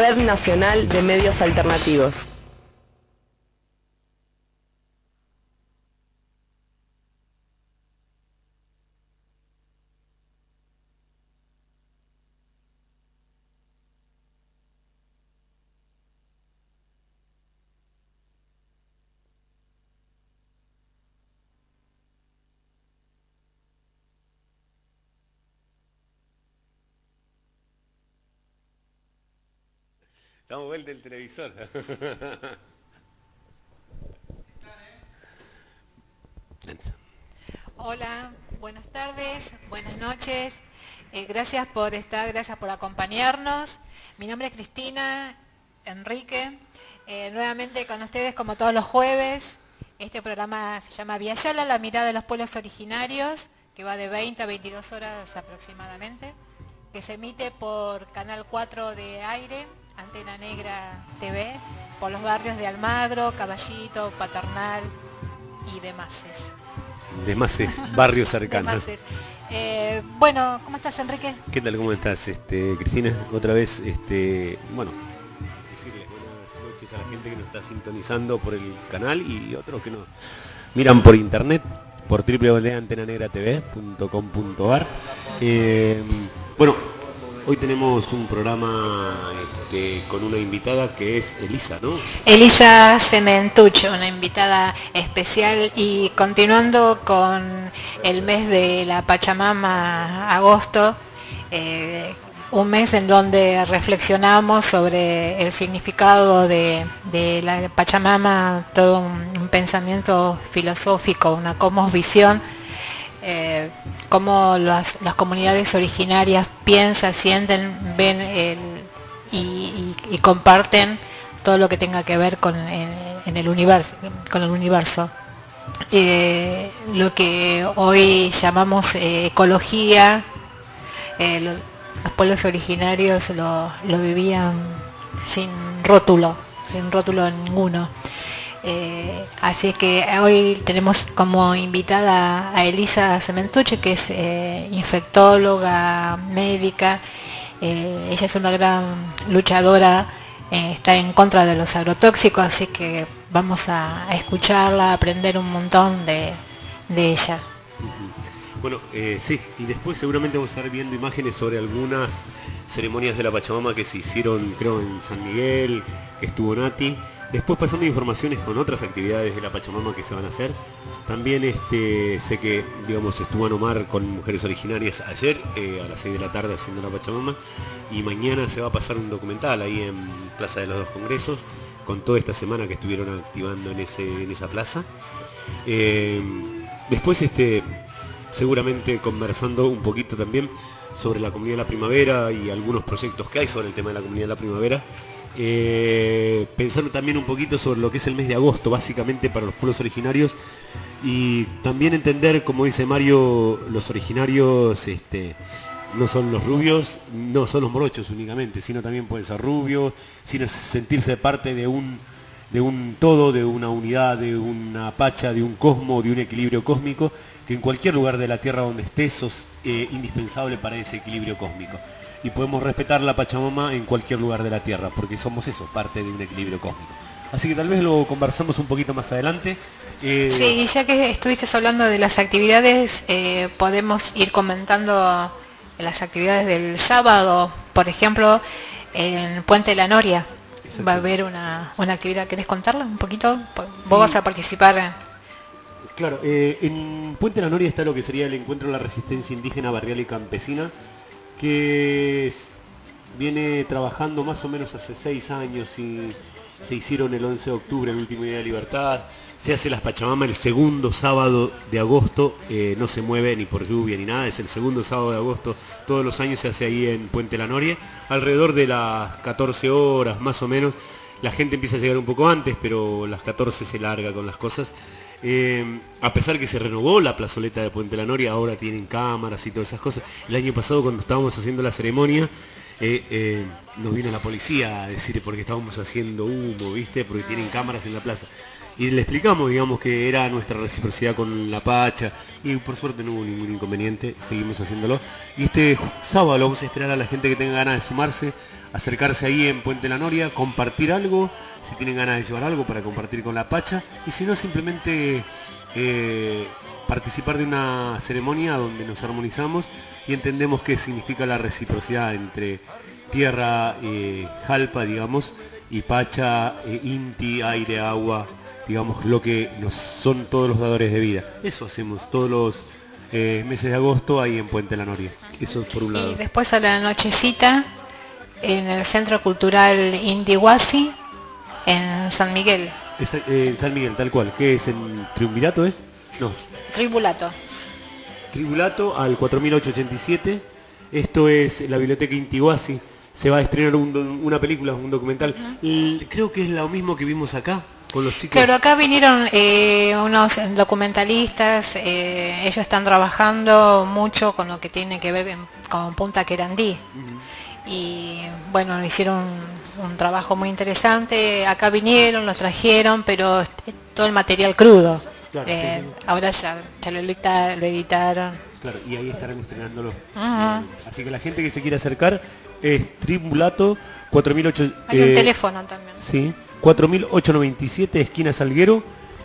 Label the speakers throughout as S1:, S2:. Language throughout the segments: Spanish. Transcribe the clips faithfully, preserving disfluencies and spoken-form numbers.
S1: Red Nacional de Medios Alternativos.
S2: Estamos vuelta el televisor.
S3: Hola, buenas tardes, buenas noches. Eh, gracias por estar, gracias por acompañarnos. Mi nombre es Cristina Enrique. Eh, nuevamente con ustedes como todos los jueves. Este programa se llama Vía Yala, la mirada de los pueblos originarios, que va de veinte a veintidós horas aproximadamente, que se emite por Canal cuatro de Aire, Antena Negra T V, por los barrios de Almagro, Caballito, Paternal y demás.
S2: Demás barrios cercanos.
S3: Eh, bueno, ¿cómo estás, Enrique?
S2: ¿Qué tal? ¿Cómo estás, este, Cristina? Otra vez, este, bueno, decirles buenas noches a la gente que nos está sintonizando por el canal y otros que nos miran por internet, por w w w punto antena negra t v punto com punto a r. Eh, bueno, hoy tenemos un programa este, con una invitada que es Elisa, ¿no?
S3: Elisa Sementucho, una invitada especial, y continuando con el mes de la Pachamama, agosto, eh, un mes en donde reflexionamos sobre el significado de, de la Pachamama, todo un, un pensamiento filosófico, una cosmovisión. Eh, cómo las, las comunidades originarias piensan, sienten, ven el, y, y, y comparten todo lo que tenga que ver con, en, en el universo, con el universo. Eh, lo que hoy llamamos eh, ecología, eh, lo, los pueblos originarios lo, lo vivían sin rótulo, sin rótulo ninguno. Eh, así que hoy tenemos como invitada a Elisa Sementucho, que es eh, infectóloga, médica. Eh, ella es una gran luchadora, eh, está en contra de los agrotóxicos, así que vamos a, a escucharla, a aprender un montón de, de ella.
S2: Bueno, eh, sí, y después seguramente vamos a estar viendo imágenes sobre algunas ceremonias de la Pachamama que se hicieron, creo, en San Miguel, que estuvo Nati. Después pasando informaciones con otras actividades de la Pachamama que se van a hacer. También este, sé que, digamos, estuvo Anomar con mujeres originarias ayer eh, a las seis de la tarde haciendo la Pachamama. Y mañana se va a pasar un documental ahí en Plaza de los Dos Congresos, con toda esta semana que estuvieron activando en, ese, en esa plaza. Eh, después, este, seguramente conversando un poquito también sobre la Comunidad de la Primavera y algunos proyectos que hay sobre el tema de la Comunidad de la Primavera. Eh, pensando también un poquito sobre lo que es el mes de agosto, básicamente para los pueblos originarios, y también entender, como dice Mario, los originarios este, no son los rubios, no son los morochos únicamente, sino también pueden ser rubios, sino sentirse parte de un, de un todo, de una unidad, de una pacha, de un cosmo, de un equilibrio cósmico, que en cualquier lugar de la Tierra donde estés sos eh, indispensable para ese equilibrio cósmico. Y podemos respetar la Pachamama en cualquier lugar de la Tierra, porque somos eso, parte de un equilibrio cósmico. Así que tal vez lo conversamos un poquito más adelante. Eh...
S3: Sí, ya que estuviste hablando de las actividades, eh, podemos ir comentando las actividades del sábado. Por ejemplo, en Puente de la Noria va a haber una, una actividad. ¿Querés contarla un poquito? Vos sí. Vas a participar.
S2: Claro, eh, en Puente de la Noria está lo que sería el encuentro de la resistencia indígena, barrial y campesina, que viene trabajando más o menos hace seis años y se hicieron el once de octubre, el último día de libertad. Se hace las Pachamama el segundo sábado de agosto, eh, no se mueve ni por lluvia ni nada, es el segundo sábado de agosto, todos los años se hace ahí en Puente La Noria, alrededor de las catorce horas más o menos. La gente empieza a llegar un poco antes, pero las catorce se larga con las cosas. Eh, a pesar que se renovó la plazoleta de Puente La Noria, ahora tienen cámaras y todas esas cosas. El año pasado, cuando estábamos haciendo la ceremonia, eh, eh, nos vino la policía a decir porque estábamos haciendo humo, ¿viste? Porque tienen cámaras en la plaza. Y le explicamos, digamos, que era nuestra reciprocidad con la Pacha, y por suerte no hubo ningún inconveniente, seguimos haciéndolo. Y este sábado lo vamos a esperar a la gente que tenga ganas de sumarse acercarse ahí en Puente La Noria, compartir algo, si tienen ganas de llevar algo para compartir con la Pacha, y si no, simplemente eh, participar de una ceremonia donde nos armonizamos y entendemos qué significa la reciprocidad entre tierra, eh, jalpa, digamos, y Pacha, eh, Inti, aire, agua, digamos, lo que nos son todos los dadores de vida. Eso hacemos todos los eh, meses de agosto ahí en Puente La Noria. Eso es por un lado.
S3: Y después a la nochecita en el Centro Cultural Inti Huasi en San Miguel.
S2: Es, eh, en San Miguel, tal cual. ¿Qué es? ¿En Triunvirato es? No.
S3: Tribulato.
S2: Tribulato al cuatro mil ochocientos ochenta y siete. Esto es la Biblioteca Inti Huasi. Se va a estrenar un, una película, un documental. Uh-huh. Y creo que es lo mismo que vimos acá con los chicos.
S3: Claro, acá vinieron eh, unos documentalistas. Eh, ellos están trabajando mucho con lo que tiene que ver con Punta Querandí. Uh-huh. Y bueno, hicieron un, un trabajo muy interesante. Acá vinieron, los trajeron, pero todo el material crudo. Claro, eh, sí, sí. Ahora ya, ya lo, edita, lo editaron.
S2: Claro, y ahí estarán estrenándolo. Uh-huh. Así que la gente que se quiera acercar es Tribulato cuatro mil ocho.
S3: Hay eh, un teléfono también.
S2: Sí, cuatro mil ochocientos noventa y siete, esquina Salguero,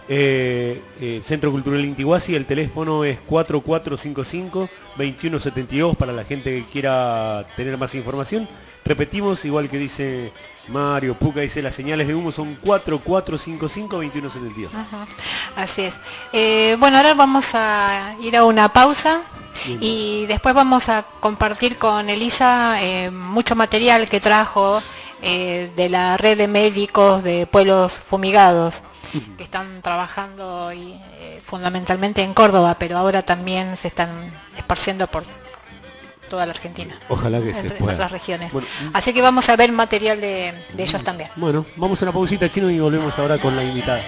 S2: eh, eh, Centro Cultural Inti Huasi. El teléfono es cuatro cuatro cinco cinco, dos uno siete dos para la gente que quiera tener más información. Repetimos, igual que dice Mario, Puca dice, las señales de humo son cuatro cuatro cinco cinco, dos uno siete dos.
S3: Uh-huh. Así es. Eh, bueno, ahora vamos a ir a una pausa. Bien. Y después vamos a compartir con Elisa eh, mucho material que trajo eh, de la red de médicos de pueblos fumigados, uh-huh, que están trabajando y, eh, fundamentalmente en Córdoba, pero ahora también se están esparciendo por toda la Argentina.
S2: Ojalá que
S3: en,
S2: se
S3: en
S2: pueda.
S3: otras regiones.
S2: Bueno,
S3: así que vamos a ver material de, de ellos también.
S2: Bueno, vamos a una pausita, Chino, y volvemos ahora con la invitada.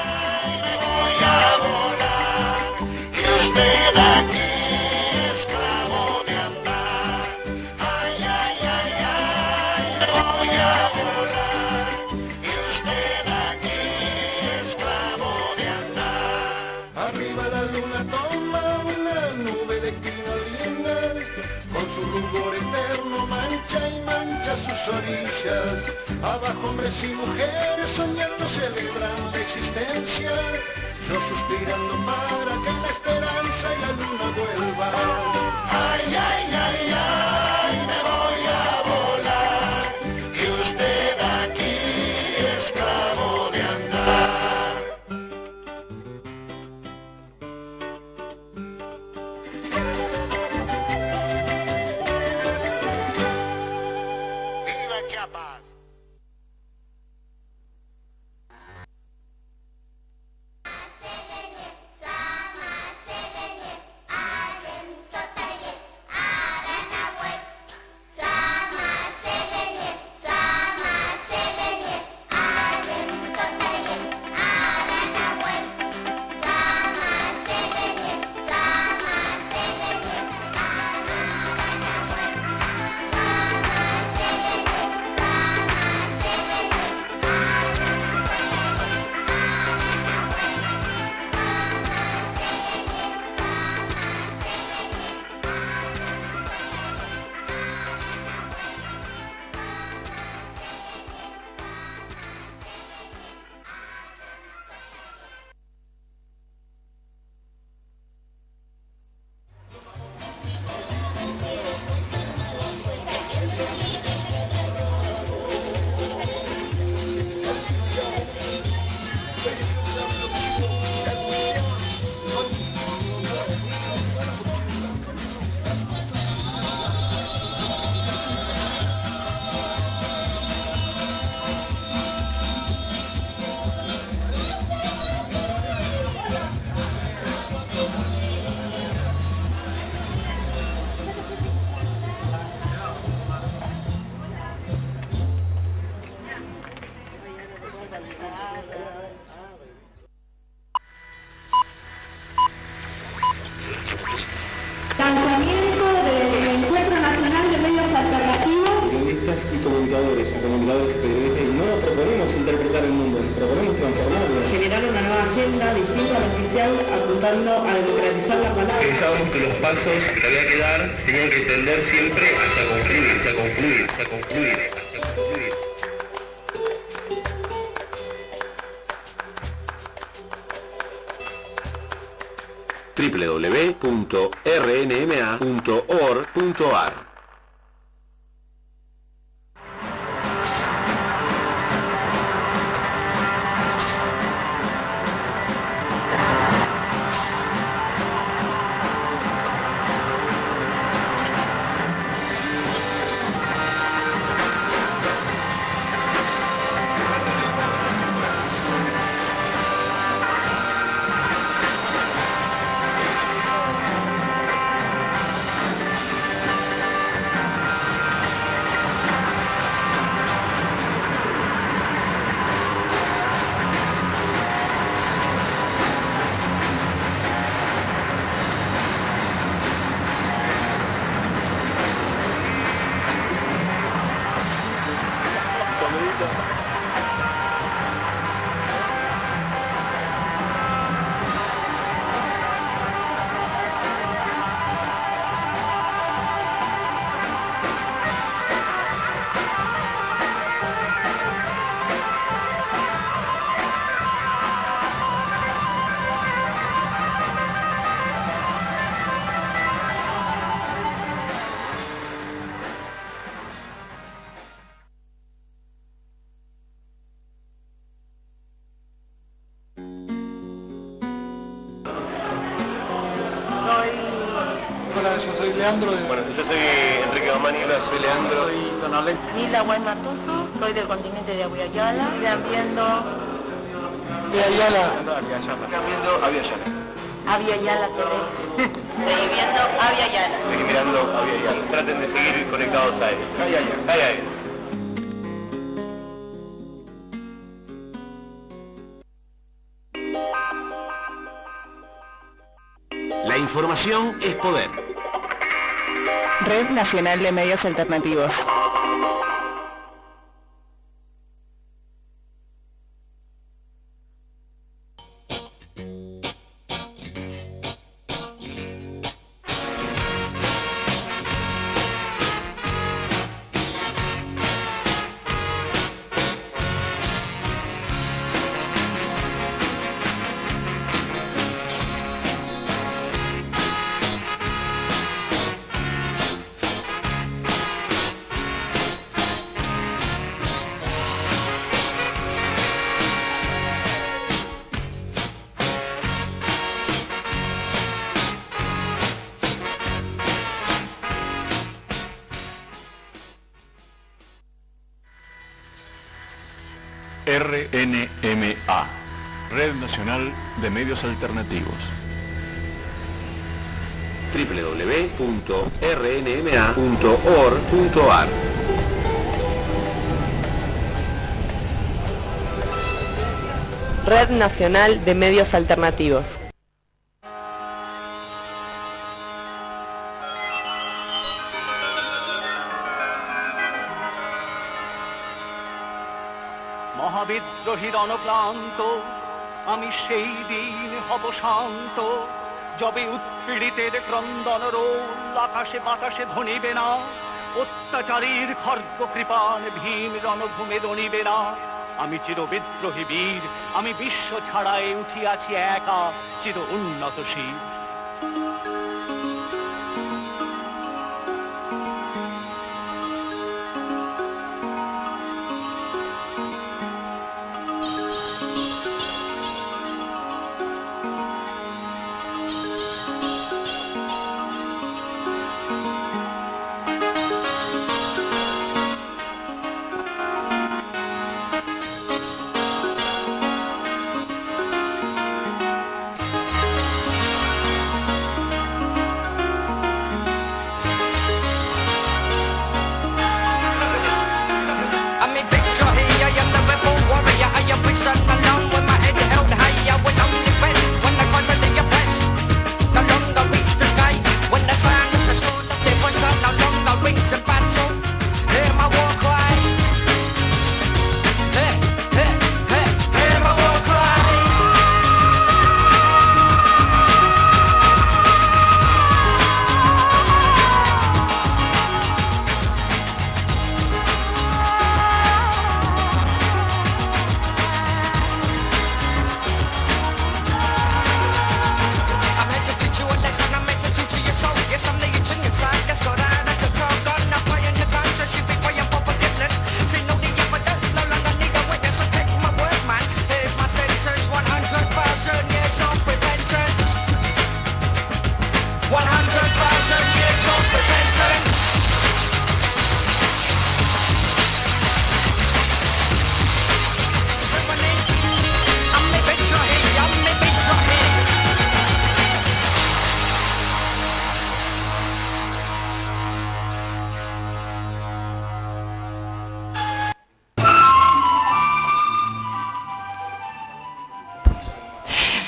S4: Abajo hombres y mujeres soñando, celebrando la existencia, yo suspirando para que la esperanza y la luna vuelva. Ay, ay, ay, ay, me voy a volar, y usted aquí, esclavo de andar. ¡Viva Chiapas!
S5: Lanzamiento del Encuentro Nacional de Medios Alternativos.
S6: Periodistas y comunicadores, o comunicadores y periodistas, y no nos proponemos interpretar el mundo, nos proponemos transformarlo.
S5: Generar una nueva agenda distinta a la oficial, apuntando a democratizar la palabra.
S6: Pensábamos que los pasos que había que dar tenían que tender siempre hacia concluir, hacia concluir, hacia concluir. Hacia
S7: w w w punto r n m a punto org punto a r.
S4: Hola, yo soy Leandro. De...
S7: Bueno, yo soy Enrique Domani, hola, soy Leandro.
S4: Soy Tonale.
S8: Lila Guaymatuso, soy del continente de Aguayala. Están viendo
S4: De Ayala.
S7: Están viendo Aviala.
S8: Aviala T V. Estoy viendo Aviala.
S7: Estoy mirando Aviala. Traten de seguir conectados a él. Ay, ay, ay. Ay, ay. La información es poder.
S1: Red Nacional de Medios Alternativos.
S9: R N M A, Red Nacional de Medios Alternativos.
S7: w w w punto r n m a punto org punto a r.
S1: Red Nacional de Medios Alternativos.
S10: মহাবিদ্রোহীর অনক্লান্ত আমি সেই দিন হব শান্ত যবে উৎপীড়িতের ক্রন্দন রোল আকাশে বাতাসে ধ্বনিবে না অত্যাচারীর খর্গ কৃপাণ ভীম রণভূমে দণিবে না আমি চির বিদ্রোহী বীর আমি বিশ্ব ছাড়ায় উঠিয়াছি একা চির উন্নত শির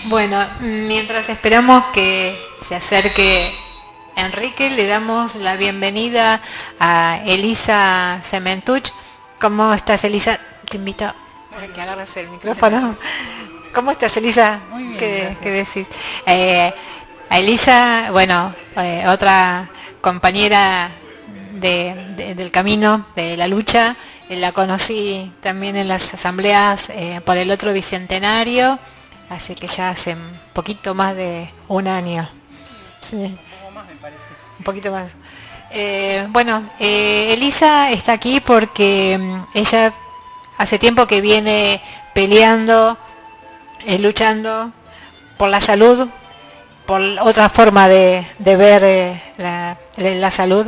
S3: Bueno, mientras esperamos que se acerque Enrique, le damos la bienvenida a Elisa Sementuch. ¿Cómo estás, Elisa? Te invito a que agarres el micrófono. ¿Cómo estás, Elisa?
S11: Muy bien,
S3: ¿Qué, ¿qué decís? Eh, a Elisa, bueno, eh, otra compañera de, de, del camino, de la lucha, eh, la conocí también en las asambleas eh, por el otro bicentenario, así que ya hace un poquito más de un año. Sí.
S11: Un poco más, me parece.
S3: Un poquito más. Eh, bueno, eh, Elisa está aquí porque um, ella hace tiempo que viene peleando, eh, luchando por la salud, por otra forma de, de ver eh, la, la salud.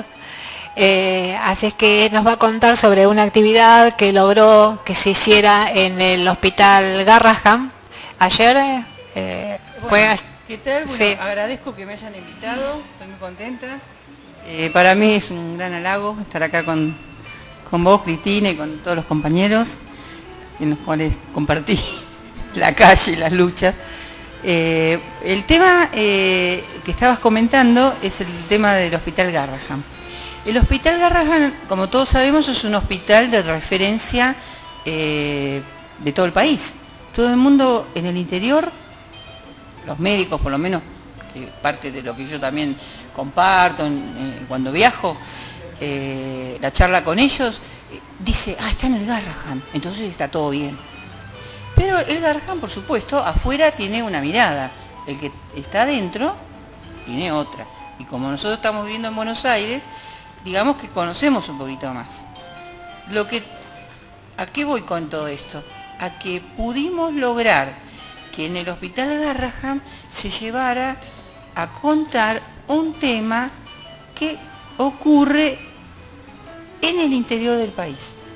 S3: Eh, así es que nos va a contar sobre una actividad que logró que se hiciera en el hospital Garrahan ayer. Eh,
S11: Bueno,
S3: fue
S11: ¿qué tal? Bueno,
S3: sí.
S11: agradezco que me hayan invitado, estoy muy contenta. Eh, para mí es un gran halago estar acá con, con vos, Cristina, y con todos los compañeros, en los cuales compartí la calle y las luchas. Eh, el tema eh, que estabas comentando es el tema del Hospital Garrahan. El Hospital Garrahan, como todos sabemos, es un hospital de referencia eh, de todo el país. Todo el mundo en el interior, los médicos por lo menos, que parte de lo que yo también comparto en, eh, cuando viajo, eh, la charla con ellos, eh, dice, ah, está en el Garrahan, entonces está todo bien. Pero el Garrahan, por supuesto, afuera tiene una mirada, el que está adentro tiene otra. Y como nosotros estamos viviendo en Buenos Aires, digamos que conocemos un poquito más. Lo que, ¿a qué voy con todo esto? A que pudimos lograr que en el Hospital Garrahan se llevara a contar un tema que ocurre en el interior del país,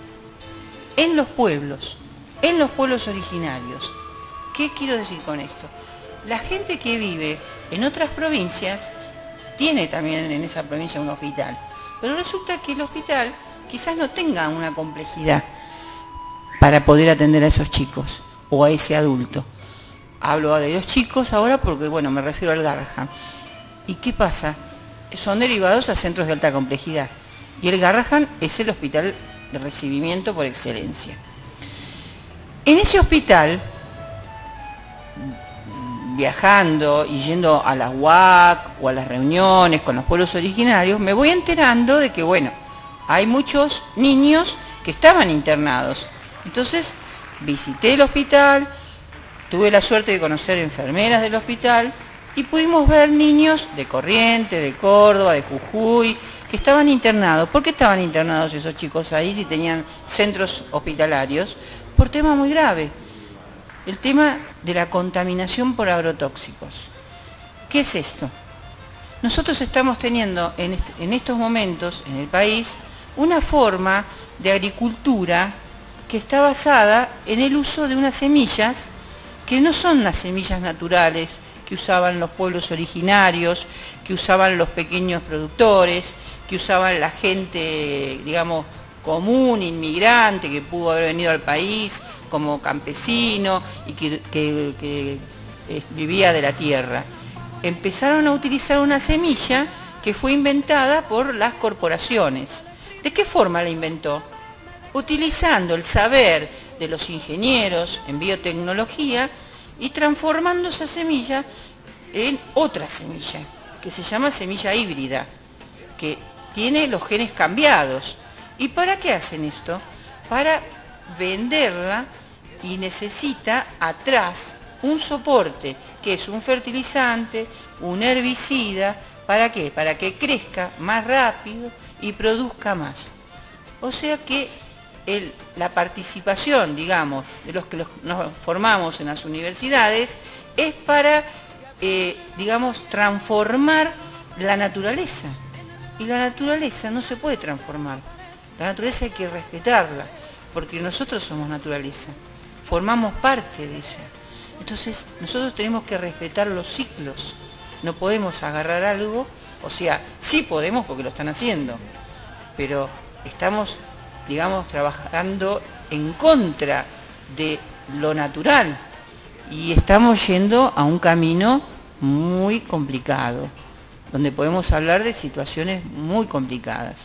S11: en los pueblos, en los pueblos originarios. ¿Qué quiero decir con esto? La gente que vive en otras provincias tiene también en esa provincia un hospital, pero resulta que el hospital quizás no tenga una complejidad para poder atender a esos chicos o a ese adulto. Hablo de los chicos ahora porque, bueno, me refiero al Garrahan. ¿Y qué pasa? Son derivados a centros de alta complejidad. Y el Garrahan es el hospital de recibimiento por excelencia. En ese hospital, viajando y yendo a las U A C o a las reuniones con los pueblos originarios, me voy enterando de que, bueno, hay muchos niños que estaban internados. Entonces, visité el hospital, tuve la suerte de conocer enfermeras del hospital y pudimos ver niños de Corrientes, de Córdoba, de Jujuy, que estaban internados. ¿Por qué estaban internados esos chicos ahí si tenían centros hospitalarios? Por tema muy grave, el tema de la contaminación por agrotóxicos. ¿Qué es esto? Nosotros estamos teniendo en, est en estos momentos en el país una forma de agricultura que está basada en el uso de unas semillas que no son las semillas naturales que usaban los pueblos originarios, que usaban los pequeños productores, que usaban la gente, digamos, común, inmigrante, que pudo haber venido al país como campesino y que, que, que eh, vivía de la tierra. Empezaron a utilizar una semilla que fue inventada por las corporaciones. ¿De qué forma la inventó? Utilizando el saber de los ingenieros en biotecnología y transformando esa semilla en otra semilla, que se llama semilla híbrida, que tiene los genes cambiados. ¿Y para qué hacen esto? Para venderla y necesita atrás un soporte, que es un fertilizante, un herbicida. ¿Para qué? Para que crezca más rápido y produzca más. O sea que el, la participación, digamos, de los que los, nos formamos en las universidades es para, eh, digamos, transformar la naturaleza. Y la naturaleza no se puede transformar. La naturaleza hay que respetarla, porque nosotros somos naturaleza, formamos parte de ella. Entonces nosotros tenemos que respetar los ciclos, no podemos agarrar algo, o sea, sí podemos porque lo están haciendo, pero estamos, digamos, trabajando en contra de lo natural. y estamos yendo a un camino muy complicado, donde podemos hablar de situaciones muy complicadas.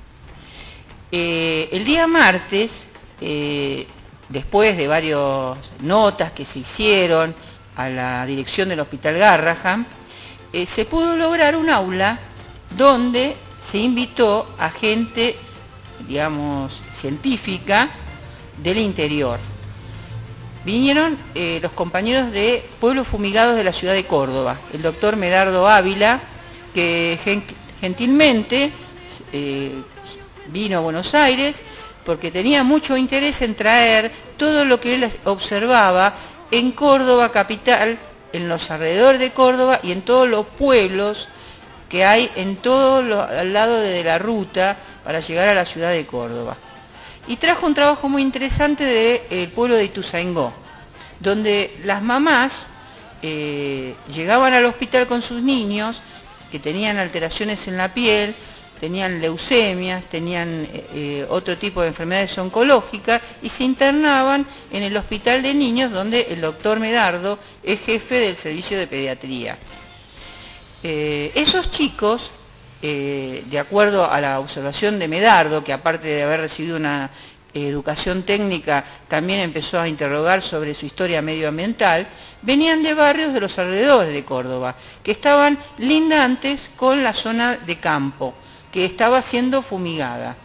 S11: Eh, el día martes, eh, después de varias notas que se hicieron a la dirección del Hospital Garrahan, eh, se pudo lograr un aula donde se invitó a gente, digamos, científica del interior. Vinieron eh, los compañeros de Pueblos Fumigados de la ciudad de Córdoba, el doctor Medardo Ávila, que gentilmente eh, vino a Buenos Aires porque tenía mucho interés en traer todo lo que él observaba en Córdoba capital, en los alrededores de Córdoba y en todos los pueblos que hay en todo lo, al lado de la ruta para llegar a la ciudad de Córdoba. Y trajo un trabajo muy interesante del pueblo de Ituzaingó, donde las mamás eh, llegaban al hospital con sus niños que tenían alteraciones en la piel, tenían leucemias, tenían eh, otro tipo de enfermedades oncológicas y se internaban en el hospital de niños donde el doctor Medardo es jefe del servicio de pediatría. Eh, esos chicos, eh, de acuerdo a la observación de Medardo, que aparte de haber recibido una educación técnica, también empezó a interrogar sobre su historia medioambiental, venían de barrios de los alrededores de Córdoba, que estaban lindantes con la zona de campo, que estaba siendo fumigada.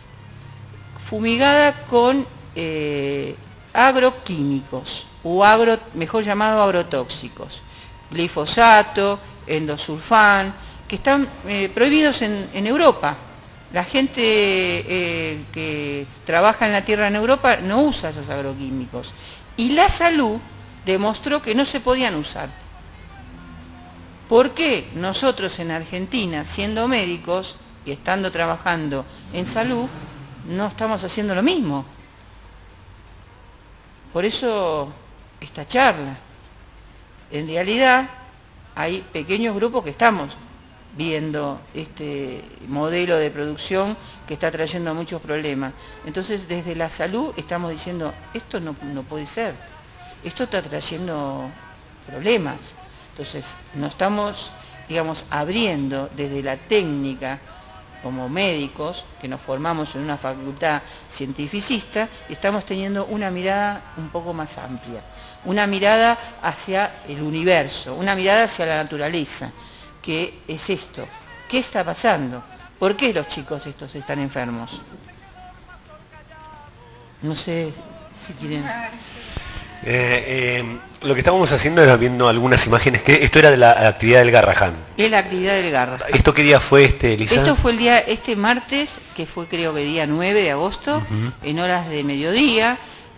S11: Fumigada con eh, agroquímicos, o agro, mejor llamado agrotóxicos, glifosato, endosulfán, que están eh, prohibidos en, en Europa. La gente eh, que trabaja en la tierra en Europa no usa esos agroquímicos. Y la salud demostró que no se podían usar. ¿Por qué nosotros en Argentina, siendo médicos y estando trabajando en salud, no estamos haciendo lo mismo? Por eso esta charla. En realidad hay pequeños grupos que estamos viendo este modelo de producción que está trayendo muchos problemas. Entonces, desde la salud estamos diciendo, esto no, no puede ser, esto está trayendo problemas. Entonces, nos estamos, digamos, abriendo desde la técnica, como médicos, que nos formamos en una facultad cientificista, y estamos teniendo una mirada un poco más amplia, una mirada hacia el universo, una mirada hacia la naturaleza. ¿Qué es esto? ¿Qué está pasando? ¿Por qué los chicos estos están enfermos? No sé si quieren...
S2: Eh, eh, lo que estábamos haciendo era viendo algunas imágenes, que esto era de la actividad del Garrahan.
S11: Es la actividad del Garrahan.
S2: ¿Esto qué día fue, este, Elisa?
S11: Esto fue el día, este martes, que fue creo que día nueve de agosto, uh-huh. En horas de mediodía,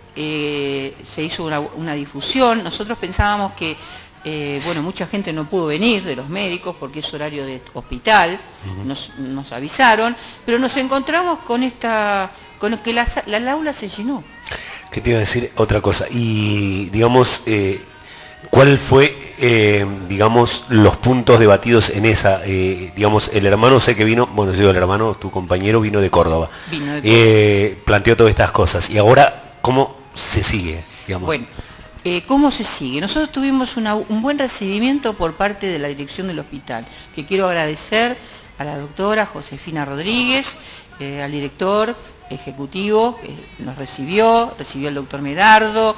S11: eh, se hizo una, una difusión. Nosotros pensábamos que Eh, bueno, mucha gente no pudo venir de los médicos porque es horario de hospital, uh-huh. nos, nos avisaron, pero nos encontramos con esta, con que la, la, la aula se llenó.
S2: ¿Qué te iba a decir? Otra cosa, y digamos, eh, ¿cuál fue, eh, digamos, los puntos debatidos en esa? Eh, digamos, el hermano sé que vino, bueno, digo el hermano, tu compañero vino de Córdoba,
S11: vino de Córdoba.
S2: Eh, planteó todas estas cosas, y ahora, ¿cómo se sigue, digamos?
S11: Bueno. Eh, ¿Cómo se sigue? Nosotros tuvimos una, un buen recibimiento por parte de la dirección del hospital, que quiero agradecer a la doctora Josefina Rodríguez, eh, al director ejecutivo que nos recibió, recibió al doctor Medardo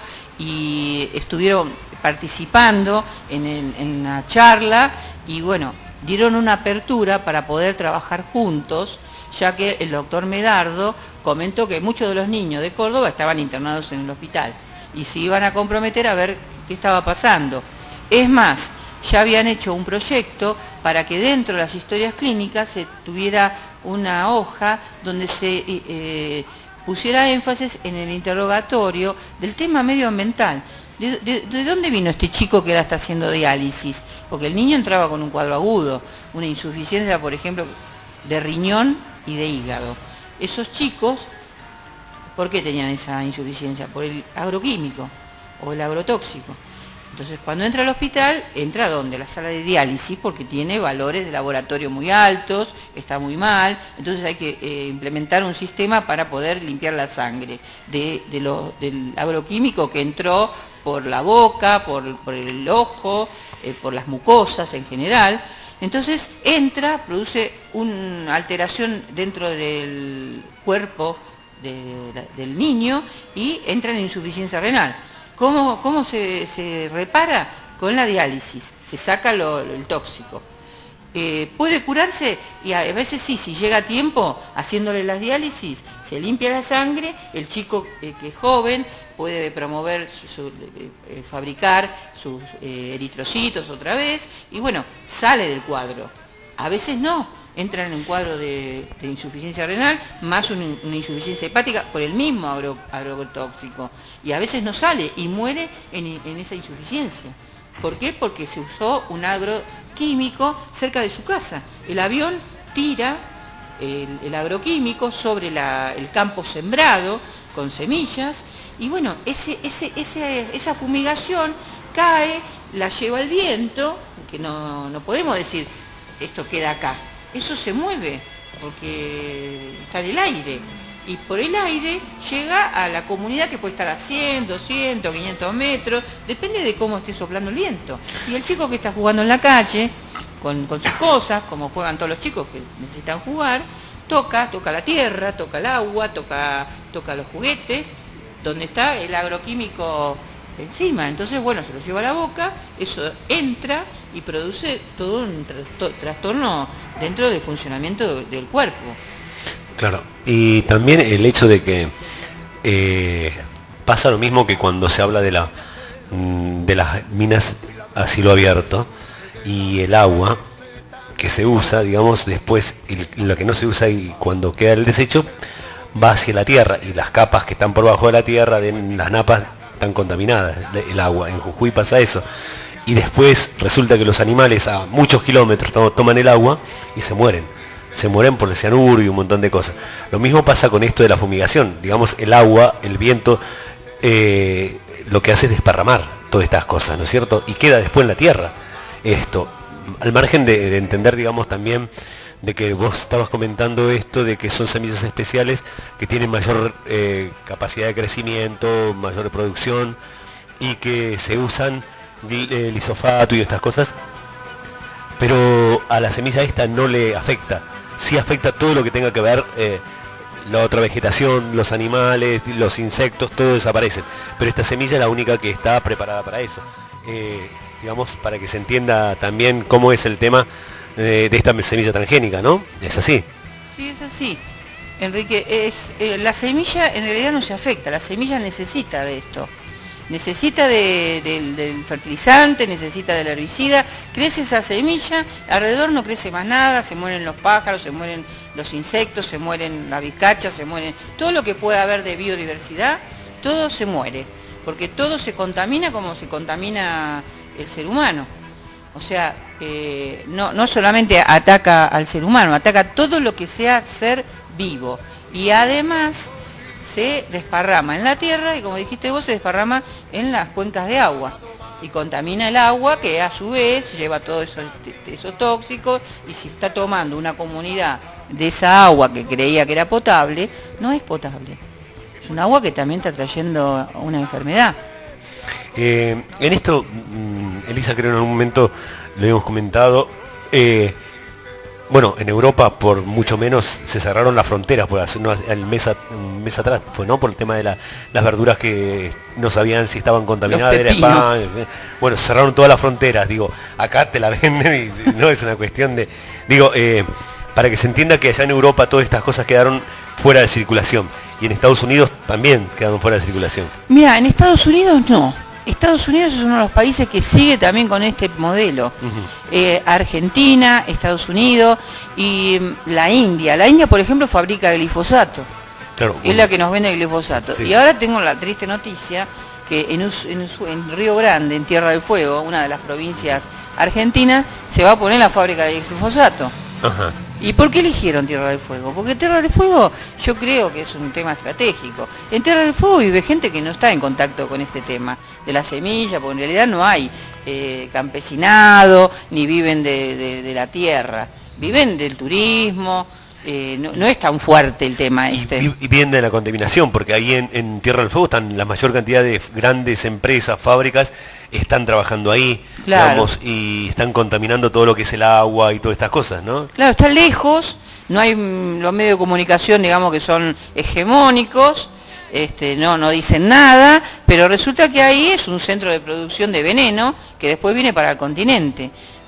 S11: y estuvieron participando en, el, en la charla y bueno, dieron una apertura para poder trabajar juntos, ya que el doctor Medardo comentó que muchos de los niños de Córdoba estaban internados en el hospital y se iban a comprometer a ver qué estaba pasando. Es más, ya habían hecho un proyecto para que dentro de las historias clínicas se tuviera una hoja donde se eh, pusiera énfasis en el interrogatorio del tema medioambiental. ¿De, de, de dónde vino este chico que ahora está haciendo diálisis? Porque el niño entraba con un cuadro agudo, una insuficiencia, por ejemplo, de riñón y de hígado. Esos chicos, ¿por qué tenían esa insuficiencia? Por el agroquímico o el agrotóxico. Entonces, cuando entra al hospital, entra ¿dónde? La sala de diálisis, porque tiene valores de laboratorio muy altos, está muy mal, entonces hay que eh, implementar un sistema para poder limpiar la sangre de, de lo, del agroquímico que entró por la boca, por, por el ojo, eh, por las mucosas en general. Entonces entra, produce una alteración dentro del cuerpo de, del niño y entra en insuficiencia renal. ¿Cómo, cómo se, se repara? Con la diálisis, se saca lo, el tóxico. Eh, puede curarse y a veces sí, si llega a tiempo, haciéndole las diálisis, se limpia la sangre, el chico eh, que es joven puede promover, su, su, eh, fabricar sus eh, eritrocitos otra vez y bueno, sale del cuadro. A veces no, entra en un cuadro de, de insuficiencia renal, más una, una insuficiencia hepática por el mismo agro, agrotóxico y a veces no sale y muere en, en esa insuficiencia. ¿Por qué? Porque se usó un agroquímico cerca de su casa. El avión tira el, el agroquímico sobre la, el campo sembrado con semillas y bueno, ese, ese, ese, esa fumigación cae, la lleva el viento, que no, no podemos decir esto queda acá, eso se mueve porque está en el aire. Y por el aire llega a la comunidad que puede estar a cien, doscientos, quinientos metros, depende de cómo esté soplando el viento. Y el chico que está jugando en la calle, con, con sus cosas, como juegan todos los chicos que necesitan jugar, toca, toca la tierra, toca el agua, toca, toca los juguetes, donde está el agroquímico encima. Entonces, bueno, se lo lleva a la boca, eso entra y produce todo un trastorno dentro del funcionamiento del cuerpo.
S2: Claro, y también el hecho de que eh, pasa lo mismo que cuando se habla de, la, de las minas a cielo abierto y el agua que se usa, digamos, después el, lo que no se usa y cuando queda el desecho va hacia la tierra y las capas que están por bajo de la tierra, de las napas, están contaminadas, el agua. En Jujuy pasa eso. Y después resulta que los animales a muchos kilómetros toman el agua y se mueren. Se mueren por el cianuro y un montón de cosas. Lo mismo pasa con esto de la fumigación. Digamos, el agua, el viento, eh, lo que hace es desparramar todas estas cosas, ¿no es cierto? Y queda después en la tierra. Esto, al margen de, de entender, digamos, también de que vos estabas comentando esto, de que son semillas especiales que tienen mayor eh, capacidad de crecimiento, mayor producción y que se usan el lisofato y estas cosas, pero a la semilla esta no le afecta. Sí afecta todo lo que tenga que ver eh, la otra vegetación, los animales, los insectos, todo desaparece. Pero esta semilla es la única que está preparada para eso. Eh, digamos, para que se entienda también cómo es el tema eh, de esta semilla transgénica, ¿no? Es así.
S11: Sí, es así. Enrique, es, eh, la semilla en realidad no se afecta, la semilla necesita de esto. Necesita de, de, del fertilizante, necesita del herbicida, crece esa semilla, alrededor no crece más nada, se mueren los pájaros, se mueren los insectos, se mueren las vizcachas, se mueren, todo lo que pueda haber de biodiversidad, todo se muere, porque todo se contamina como se contamina el ser humano. O sea, eh, no, no solamente ataca al ser humano, ataca todo lo que sea ser vivo. Y además se desparrama en la tierra y, como dijiste vos, se desparrama en las cuencas de agua y contamina el agua, que a su vez lleva todos esos, esos tóxicos, y si está tomando una comunidad de esa agua que creía que era potable, no es potable. Es un agua que también está trayendo una enfermedad.
S2: Eh, en esto, Elisa, creo en algún momento lo hemos comentado, eh, bueno, en Europa por mucho menos se cerraron las fronteras, por hace unos, el mes, a, un mes atrás, fue, ¿no? Por el tema de la, las verduras que no sabían si estaban contaminadas, era spam. Bueno, cerraron todas las fronteras, digo, acá te la venden y no es una cuestión de... Digo, eh, para que se entienda que allá en Europa todas estas cosas quedaron fuera de circulación. Y en Estados Unidos también quedaron fuera de circulación.
S11: Mira, en Estados Unidos no. Estados Unidos es uno de los países que sigue también con este modelo. Uh-huh. eh, Argentina, Estados Unidos y la India. La India, por ejemplo, fabrica glifosato. Claro, es la que nos vende el glifosato. Sí. Y ahora tengo la triste noticia que en, Us, en, Us, en Río Grande, en Tierra del Fuego, una de las provincias argentinas, se va a poner la fábrica de glifosato. Uh-huh. ¿Y por qué eligieron Tierra del Fuego? Porque Tierra del Fuego yo creo que es un tema estratégico. En Tierra del Fuego vive gente que no está en contacto con este tema de la semilla, porque en realidad no hay eh, campesinado, ni viven de, de, de la tierra. Viven del turismo, eh, no, no es tan fuerte el tema
S2: y,
S11: este.
S2: Y, y viene de la contaminación, porque ahí en, en Tierra del Fuego están la mayor cantidad de grandes empresas, fábricas, están trabajando ahí,
S11: claro.
S2: digamos, y están contaminando todo lo que es el agua y todas estas cosas, ¿no?
S11: Claro, está lejos, no hay mm, los medios de comunicación, digamos, que son hegemónicos, este, no, no dicen nada, pero resulta que ahí es un centro de producción de veneno que después viene para el continente.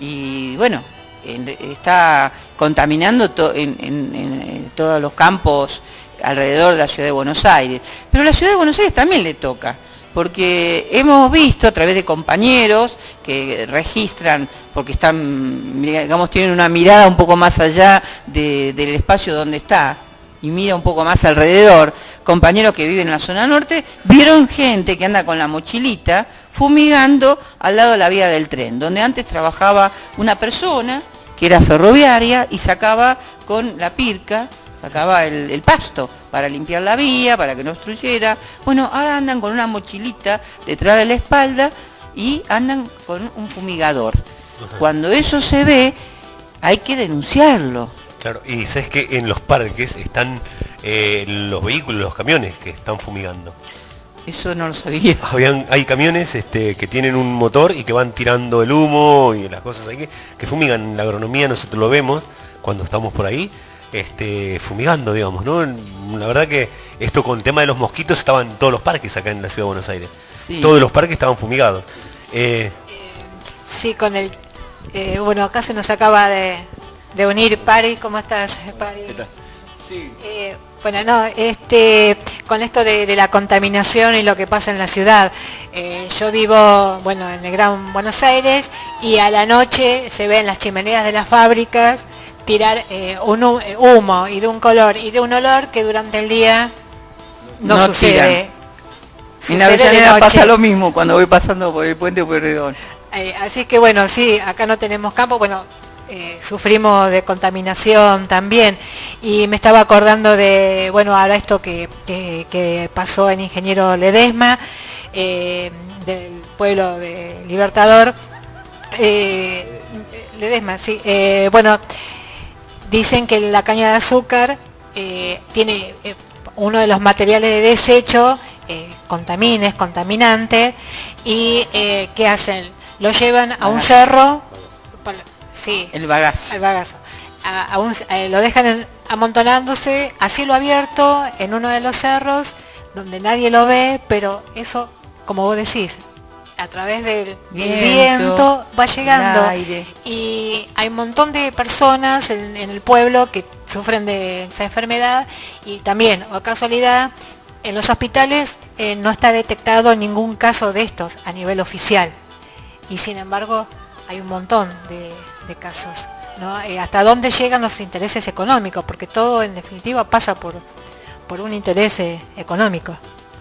S11: Y bueno, en, está contaminando to, en, en, en todos los campos alrededor de la ciudad de Buenos Aires. Pero la ciudad de Buenos Aires también le toca, porque hemos visto a través de compañeros que registran, porque están, digamos, tienen una mirada un poco más allá de, del espacio donde está, y mira un poco más alrededor, compañeros que viven en la zona norte, vieron gente que anda con la mochilita fumigando al lado de la vía del tren, donde antes trabajaba una persona que era ferroviaria y sacaba con la pirca, sacaba el, el pasto para limpiar la vía, para que no obstruyera. Bueno, ahora andan con una mochilita detrás de la espalda y andan con un fumigador. Ajá. Cuando eso se ve, hay que denunciarlo.
S2: Claro, y sabes que en los parques están eh, los vehículos, los camiones que están fumigando.
S11: Eso no lo sabía.
S2: Habían, hay camiones este, que tienen un motor y que van tirando el humo y las cosas ahí, que fumigan. La agronomía nosotros lo vemos cuando estamos por ahí, este, fumigando, digamos, ¿no? La verdad que esto con el tema de los mosquitos estaba en todos los parques acá en la ciudad de Buenos Aires. Sí. Todos los parques estaban fumigados. Eh,
S3: sí, con el... Eh, bueno, acá se nos acaba de... de unir Pari. ¿Cómo estás, Pari? ¿Qué tal? Sí. Eh, bueno, no, este, con esto de, de la contaminación y lo que pasa en la ciudad, eh, yo vivo, bueno, en el Gran Buenos Aires, y a la noche se ven las chimeneas de las fábricas tirar eh, un humo y de un color y de un olor que durante el día no, no sucede.
S11: En la Avellaneda pasa lo mismo cuando voy pasando por el puente Pueyrredón.
S3: Eh, así que bueno, sí, acá no tenemos campo, bueno, Eh, sufrimos de contaminación también, y me estaba acordando de, bueno, ahora esto que, que, que pasó en Ingeniero Ledesma, eh, del pueblo de Libertador, eh, Ledesma, sí, eh, bueno, dicen que la caña de azúcar eh, tiene eh, uno de los materiales de desecho, eh, contamines, contaminantes, y eh, ¿qué hacen? Lo llevan a un cerro. Sí,
S11: el bagazo.
S3: El bagazo. A, a un, a, lo dejan en, amontonándose a cielo abierto en uno de los cerros donde nadie lo ve, pero eso, como vos decís, a través del viento, viento va llegando. Y hay un montón de personas en, en el pueblo que sufren de esa enfermedad, y también, o casualidad, en los hospitales eh, no está detectado ningún caso de estos a nivel oficial. Y sin embargo, hay un montón de, de casos, ¿no? Eh, hasta dónde llegan los intereses económicos, porque todo en definitiva pasa por, por un interés eh, económico.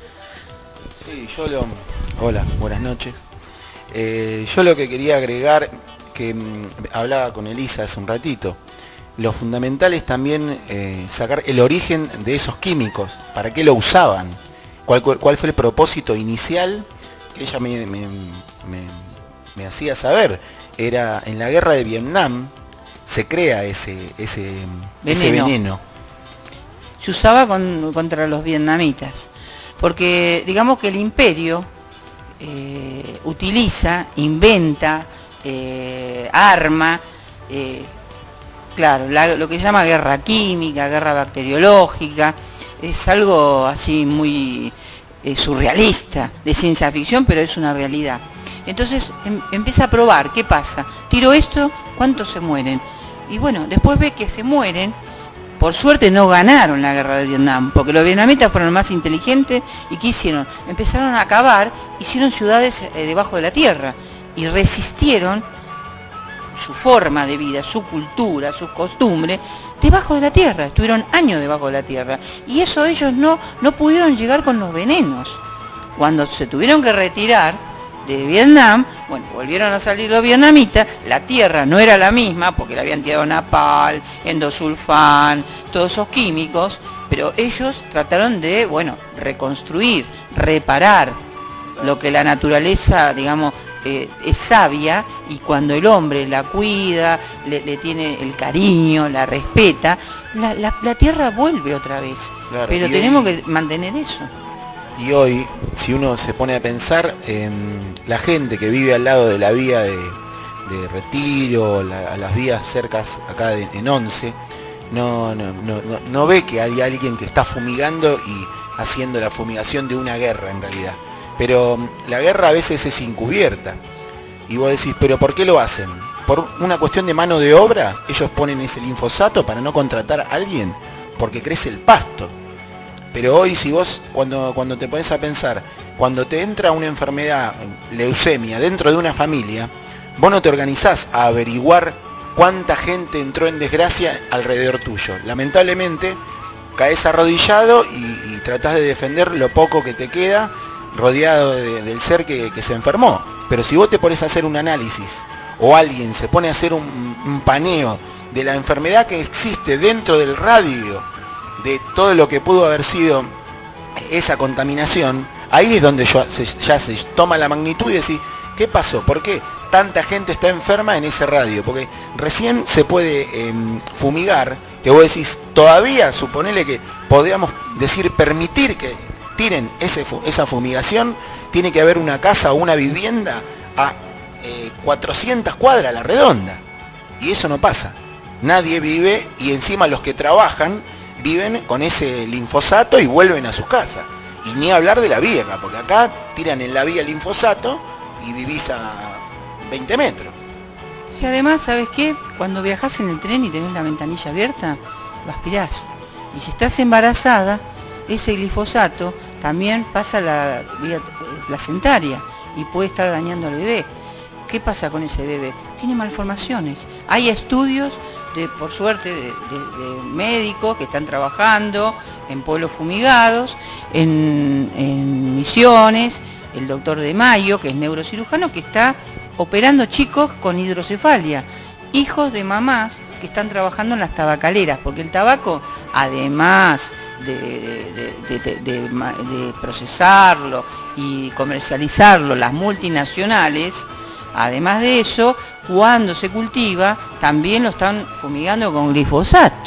S12: Sí, yo lo... Hola, buenas noches. Eh, yo lo que quería agregar, que mmm, hablaba con Elisa hace un ratito, lo fundamental es también eh, sacar el origen de esos químicos, para qué lo usaban, cuál, cuál fue el propósito inicial, que ella me... me, me me hacía saber. Era en la guerra de Vietnam se crea ese ese veneno, ese veneno.
S11: Se usaba con, contra los vietnamitas, porque digamos que el imperio eh, utiliza, inventa, eh, arma, eh, claro, la, lo que se llama guerra química, guerra bacteriológica, es algo así muy eh, surrealista, de ciencia ficción, pero es una realidad. Entonces em, empieza a probar, ¿qué pasa? Tiro esto, ¿cuántos se mueren? Y bueno, después ve que se mueren. Por suerte no ganaron la guerra de Vietnam, porque los vietnamitas fueron los más inteligentes, y ¿qué hicieron? Empezaron a cavar, hicieron ciudades eh, debajo de la tierra, y resistieron su forma de vida, su cultura, sus costumbres, debajo de la tierra. Estuvieron años debajo de la tierra, y eso ellos no, no pudieron llegar con los venenos. Cuando se tuvieron que retirar de Vietnam, bueno, volvieron a salir los vietnamitas, la tierra no era la misma, porque le habían tirado napal, endosulfán, todos esos químicos, pero ellos trataron de, bueno, reconstruir, reparar lo que la naturaleza, digamos, eh, es sabia, y cuando el hombre la cuida, le, le tiene el cariño, la respeta, la, la, la tierra vuelve otra vez. Claro, pero tenemos hoy, que mantener eso.
S12: Y hoy, si uno se pone a pensar en la gente que vive al lado de la vía de, de Retiro, la, a las vías cercas acá de, en Once, no, no, no, no, no ve que hay alguien que está fumigando y haciendo la fumigación de una guerra en realidad. Pero la guerra a veces es encubierta. Y vos decís, ¿pero por qué lo hacen? ¿Por una cuestión de mano de obra? Ellos ponen ese linfosato para no contratar a alguien porque crece el pasto. Pero hoy, si vos, cuando, cuando te pones a pensar, cuando te entra una enfermedad, leucemia, dentro de una familia, vos no te organizás a averiguar cuánta gente entró en desgracia alrededor tuyo. Lamentablemente, caes arrodillado y, y tratás de defender lo poco que te queda, rodeado de, del ser que, que se enfermó. Pero si vos te pones a hacer un análisis, o alguien se pone a hacer un, un paneo de la enfermedad que existe dentro del radio, de todo lo que pudo haber sido esa contaminación, ahí es donde yo, se, ya se toma la magnitud y decís, ¿qué pasó? ¿Por qué tanta gente está enferma en ese radio? Porque recién se puede eh, fumigar, que vos decís, todavía, suponele que podríamos decir, permitir que tiren ese, esa fumigación, tiene que haber una casa o una vivienda a eh, cuatrocientas cuadras a la redonda. Y eso no pasa. Nadie vive, y encima los que trabajan viven con ese linfosato y vuelven a sus casas. Y ni hablar de la vieja, porque acá tiran en la vía el linfosato y vivís a veinte metros.
S11: Y además, ¿sabes qué? Cuando viajás en el tren y tenés la ventanilla abierta, lo aspirás. Y si estás embarazada, ese glifosato también pasa a la vía placentaria y puede estar dañando al bebé. ¿Qué pasa con ese bebé? Tiene malformaciones. Hay estudios, de, por suerte, de, de, de médicos que están trabajando en pueblos fumigados, en, en Misiones, el doctor De Mayo, que es neurocirujano, que está operando chicos con hidrocefalia, hijos de mamás que están trabajando en las tabacaleras, porque el tabaco, además de, de, de, de, de, de procesarlo y comercializarlo las multinacionales, además de eso, cuando se cultiva, también lo están fumigando con glifosato.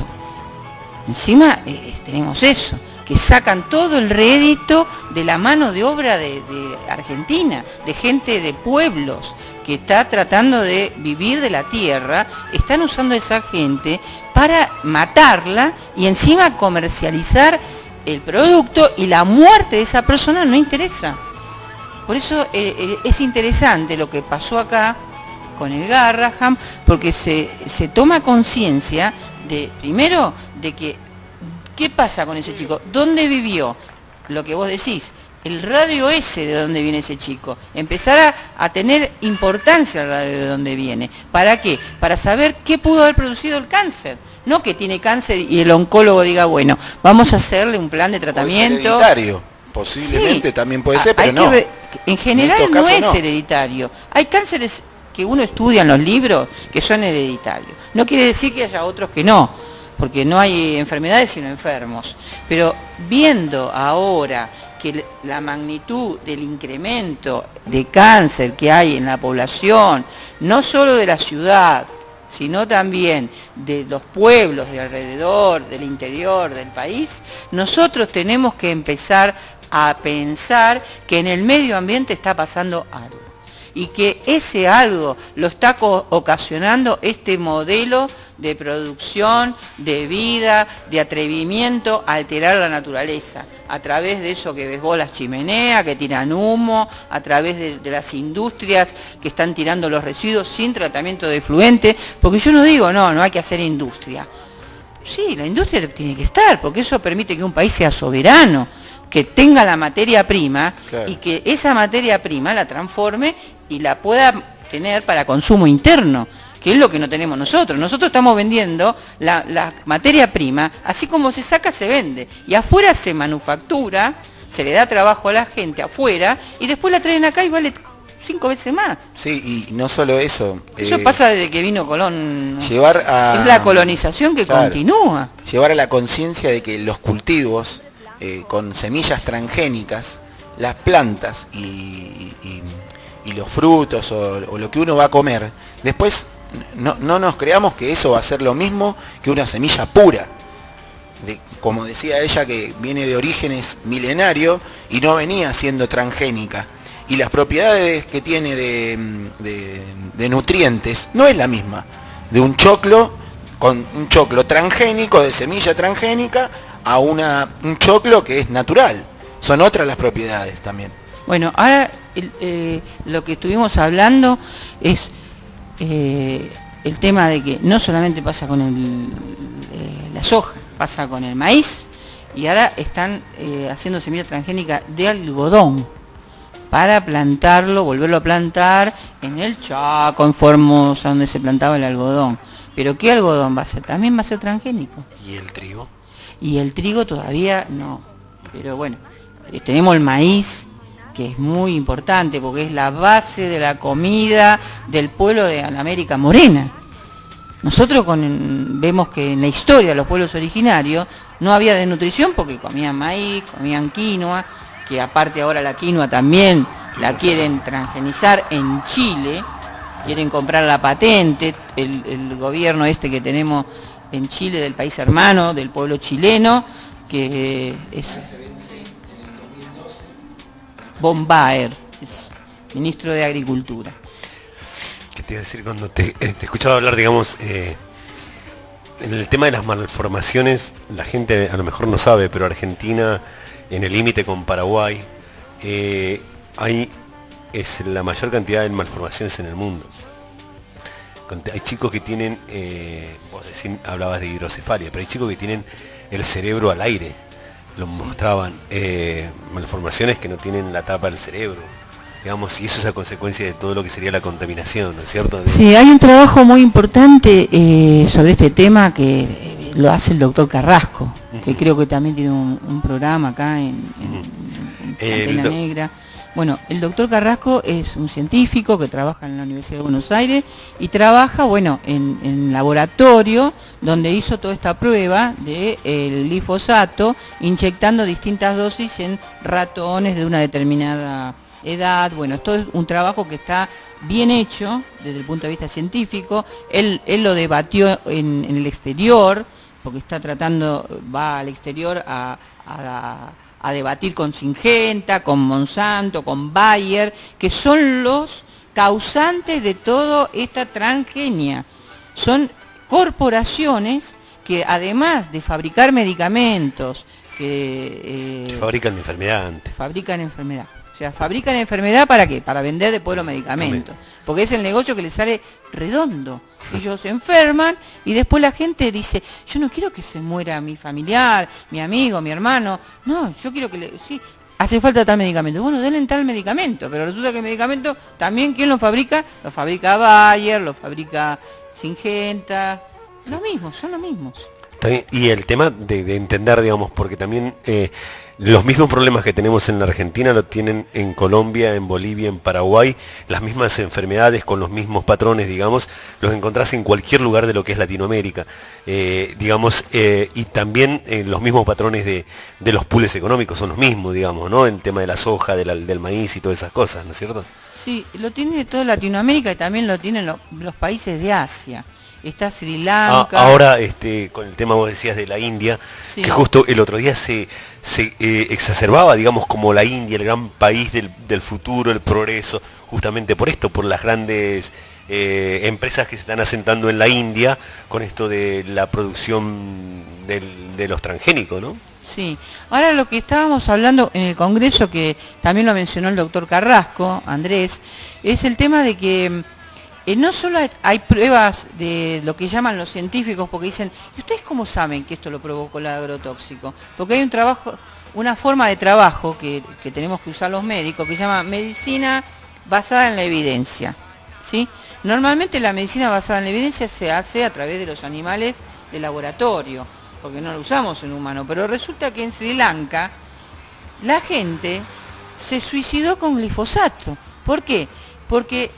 S11: Encima eh, tenemos eso, que sacan todo el rédito de la mano de obra de, de Argentina, de gente de pueblos que está tratando de vivir de la tierra, están usando a esa gente para matarla y encima comercializar el producto, y la muerte de esa persona no interesa. Por eso eh, es interesante lo que pasó acá con el Garrahan, porque se, se toma conciencia de, primero, de que, ¿qué pasa con ese chico? ¿Dónde vivió? Lo que vos decís, el radio ese de dónde viene ese chico. Empezar a, a tener importancia el radio de dónde viene. ¿Para qué? Para saber qué pudo haber producido el cáncer. No que tiene cáncer y el oncólogo diga, bueno, vamos a hacerle un plan de tratamiento.
S12: Es hereditario. Posiblemente sí, también puede ser, pero no.
S11: Re... En general en no es no. hereditario. Hay cánceres que uno estudia en los libros que son hereditarios. No quiere decir que haya otros que no, porque no hay enfermedades sino enfermos. Pero viendo ahora que la magnitud del incremento de cáncer que hay en la población, no solo de la ciudad, sino también de los pueblos de alrededor, del interior del país, nosotros tenemos que empezar a pensar que en el medio ambiente está pasando algo, y que ese algo lo está ocasionando este modelo de producción, de vida, de atrevimiento a alterar la naturaleza, a través de eso que ves vos, las chimeneas que tiran humo, a través de, de las industrias que están tirando los residuos sin tratamiento de efluente, porque yo no digo, no, no hay que hacer industria. Sí, la industria tiene que estar, porque eso permite que un país sea soberano, que tenga la materia prima, claro, y que esa materia prima la transforme y la pueda tener para consumo interno, que es lo que no tenemos nosotros. Nosotros estamos vendiendo la, la materia prima, así como se saca se vende, y afuera se manufactura, se le da trabajo a la gente afuera, y después la traen acá y vale cinco veces más.
S12: Sí, y no solo eso.
S11: Eso eh, pasa desde que vino Colón.
S12: Llevar a,
S11: es la colonización que claro, continúa.
S12: Llevar a la conciencia de que los cultivos eh, con semillas transgénicas, las plantas y, y, y los frutos o, o lo que uno va a comer, después no, no nos creamos que eso va a ser lo mismo que una semilla pura. De, como decía ella, que viene de orígenes milenarios y no venía siendo transgénica. Y las propiedades que tiene de, de, de nutrientes no es la misma de un choclo, con un choclo transgénico, de semilla transgénica, a una, un choclo que es natural. Son otras las propiedades también.
S11: Bueno, ahora el, eh, lo que estuvimos hablando es eh, el tema de que no solamente pasa con el, eh, la soja, pasa con el maíz, y ahora están eh, haciendo semilla transgénica de algodón para plantarlo, volverlo a plantar en el Chaco, en Formosa, donde se plantaba el algodón. ¿Pero qué algodón va a ser? También va a ser transgénico.
S2: ¿Y el trigo?
S11: Y el trigo todavía no. Pero bueno, eh, tenemos el maíz, que es muy importante porque es la base de la comida del pueblo de la América Morena. Nosotros con, vemos que en la historia de los pueblos originarios no había desnutrición porque comían maíz, comían quinoa, que aparte ahora la quinoa también la quieren transgenizar en Chile, quieren comprar la patente, el, el gobierno este que tenemos en Chile, del país hermano, del pueblo chileno, que es Bombaer, es ministro de Agricultura.
S2: ¿Qué te iba a decir cuando te, eh, te escuchaba hablar, digamos, eh, en el tema de las malformaciones? La gente a lo mejor no sabe, pero Argentina, en el límite con Paraguay, eh, hay es la mayor cantidad de malformaciones en el mundo. Hay chicos que tienen, eh, vos decís, hablabas de hidrocefalia, pero hay chicos que tienen el cerebro al aire, lo mostraban, eh, malformaciones que no tienen la tapa del cerebro, digamos, y eso es a consecuencia de todo lo que sería la contaminación, ¿no es cierto? De...
S11: Sí, hay un trabajo muy importante eh, sobre este tema que eh, lo hace el doctor Carrasco, uh-huh. que creo que también tiene un, un programa acá en, en, uh-huh. en Antena do... Negra. Bueno, el doctor Carrasco es un científico que trabaja en la Universidad de Buenos Aires y trabaja, bueno, en, en laboratorio donde hizo toda esta prueba del glifosato, inyectando distintas dosis en ratones de una determinada edad. Bueno, esto es un trabajo que está bien hecho desde el punto de vista científico. Él, él lo debatió en, en el exterior, porque está tratando, va al exterior a... a a debatir con Syngenta, con Monsanto, con Bayer, que son los causantes de toda esta transgenia. Son corporaciones que además de fabricar medicamentos, que
S2: eh, fabrican enfermedad antes.
S11: Fabrican enfermedad. O sea, fabrican enfermedad ¿para qué? Para vender después los medicamentos. Porque es el negocio que les sale redondo. Ellos se enferman y después la gente dice, yo no quiero que se muera mi familiar, mi amigo, mi hermano. No, yo quiero que le... Sí, hace falta tal medicamento. Bueno, denle tal medicamento. Pero resulta que el medicamento, también ¿quién lo fabrica? Lo fabrica Bayer, lo fabrica Syngenta. Lo mismo, son los mismos.
S2: También, y el tema de, de entender, digamos, porque también... Eh, los mismos problemas que tenemos en la Argentina lo tienen en Colombia, en Bolivia, en Paraguay, las mismas enfermedades con los mismos patrones, digamos, los encontrás en cualquier lugar de lo que es Latinoamérica, eh, digamos, eh, y también eh, los mismos patrones de, de los pools económicos son los mismos, digamos, ¿no? El tema de la soja, de la, del maíz y todas esas cosas, ¿no es cierto?
S11: Sí, lo tiene toda Latinoamérica y también lo tienen lo, los países de Asia. Está Sri Lanka.
S2: Ah, ahora, este, con el tema vos decías de la India, sí. que justo el otro día se, se eh, exacerbaba, digamos, como la India, el gran país del, del futuro, el progreso, justamente por esto, por las grandes eh, empresas que se están asentando en la India, con esto de la producción del, de los transgénicos, ¿no?
S11: Sí. Ahora lo que estábamos hablando en el Congreso, que también lo mencionó el doctor Carrasco, Andrés, es el tema de que Eh, no solo hay, hay pruebas de lo que llaman los científicos, porque dicen, ¿y ustedes cómo saben que esto lo provocó el agrotóxico? Porque hay un trabajo, una forma de trabajo que, que tenemos que usar los médicos, que se llama medicina basada en la evidencia, ¿sí? Normalmente la medicina basada en la evidencia se hace a través de los animales de laboratorio, porque no lo usamos en humano, pero resulta que en Sri Lanka la gente se suicidó con glifosato. ¿Por qué? Porque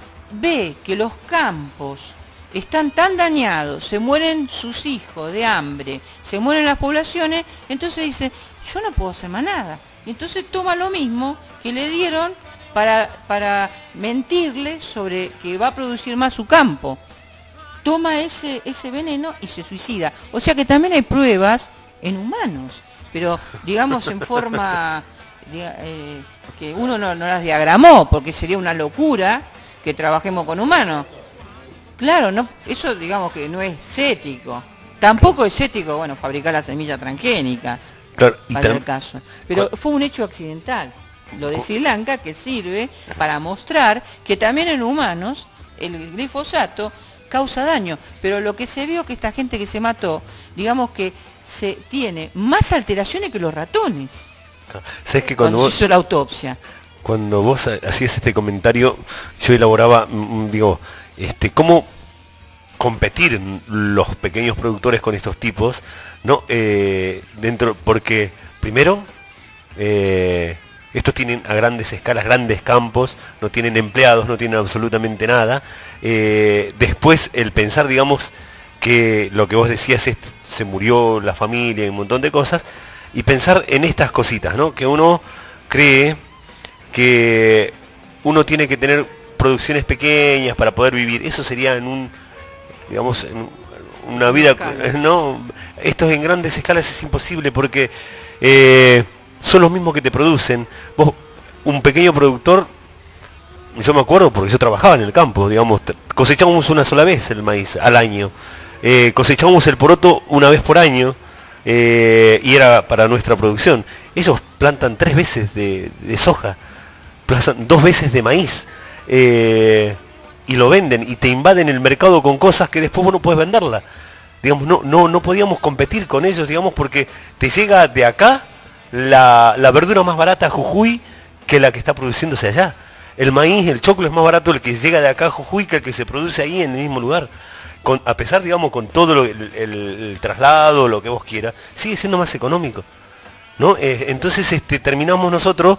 S11: ve que los campos están tan dañados, se mueren sus hijos de hambre, se mueren las poblaciones, entonces dice, yo no puedo hacer más nada. Y entonces toma lo mismo que le dieron para, para mentirle sobre que va a producir más su campo. Toma ese, ese veneno y se suicida. O sea que también hay pruebas en humanos, pero digamos en forma diga, eh, que uno no, no las diagramó, porque sería una locura que trabajemos con humanos. Claro, no, eso digamos que no es ético. Tampoco es ético, bueno, fabricar las semillas transgénicas,
S2: claro, y
S11: para el caso. Pero fue un hecho accidental, lo de Sri Lanka, que sirve para mostrar que también en humanos el glifosato causa daño. Pero lo que se vio que esta gente que se mató, digamos que se tiene más alteraciones que los ratones.
S2: ¿Sabes que cuando,
S11: cuando
S2: vos,
S11: se hizo la autopsia?
S2: Cuando vos hacías este comentario, yo elaboraba, digo, este, cómo competir los pequeños productores con estos tipos, ¿no? Eh, dentro, porque primero, eh, estos tienen a grandes escalas, grandes campos, no tienen empleados, no tienen absolutamente nada. Eh, después el pensar, digamos, que lo que vos decías es, se murió la familia y un montón de cosas, y pensar en estas cositas, ¿no? Que uno cree que uno tiene que tener producciones pequeñas para poder vivir. Eso sería en un, digamos, en una vida, ¿no? Esto en grandes escalas es imposible porque eh, son los mismos que te producen. Vos, un pequeño productor, yo me acuerdo porque yo trabajaba en el campo, digamos, cosechábamos una sola vez el maíz al año, eh, cosechábamos el poroto una vez por año, eh, y era para nuestra producción. Ellos plantan tres veces de, de soja, plantan dos veces de maíz, eh, y lo venden y te invaden el mercado con cosas que después vos no puedes venderla. Digamos, no, no, no podíamos competir con ellos, digamos, porque te llega de acá la, la verdura más barata a Jujuy que la que está produciéndose allá. El maíz, el choclo es más barato el que llega de acá a Jujuy que el que se produce ahí en el mismo lugar. Con, a pesar, digamos, con todo lo, el, el, el traslado, lo que vos quieras, sigue siendo más económico, ¿no? Eh, entonces este, terminamos nosotros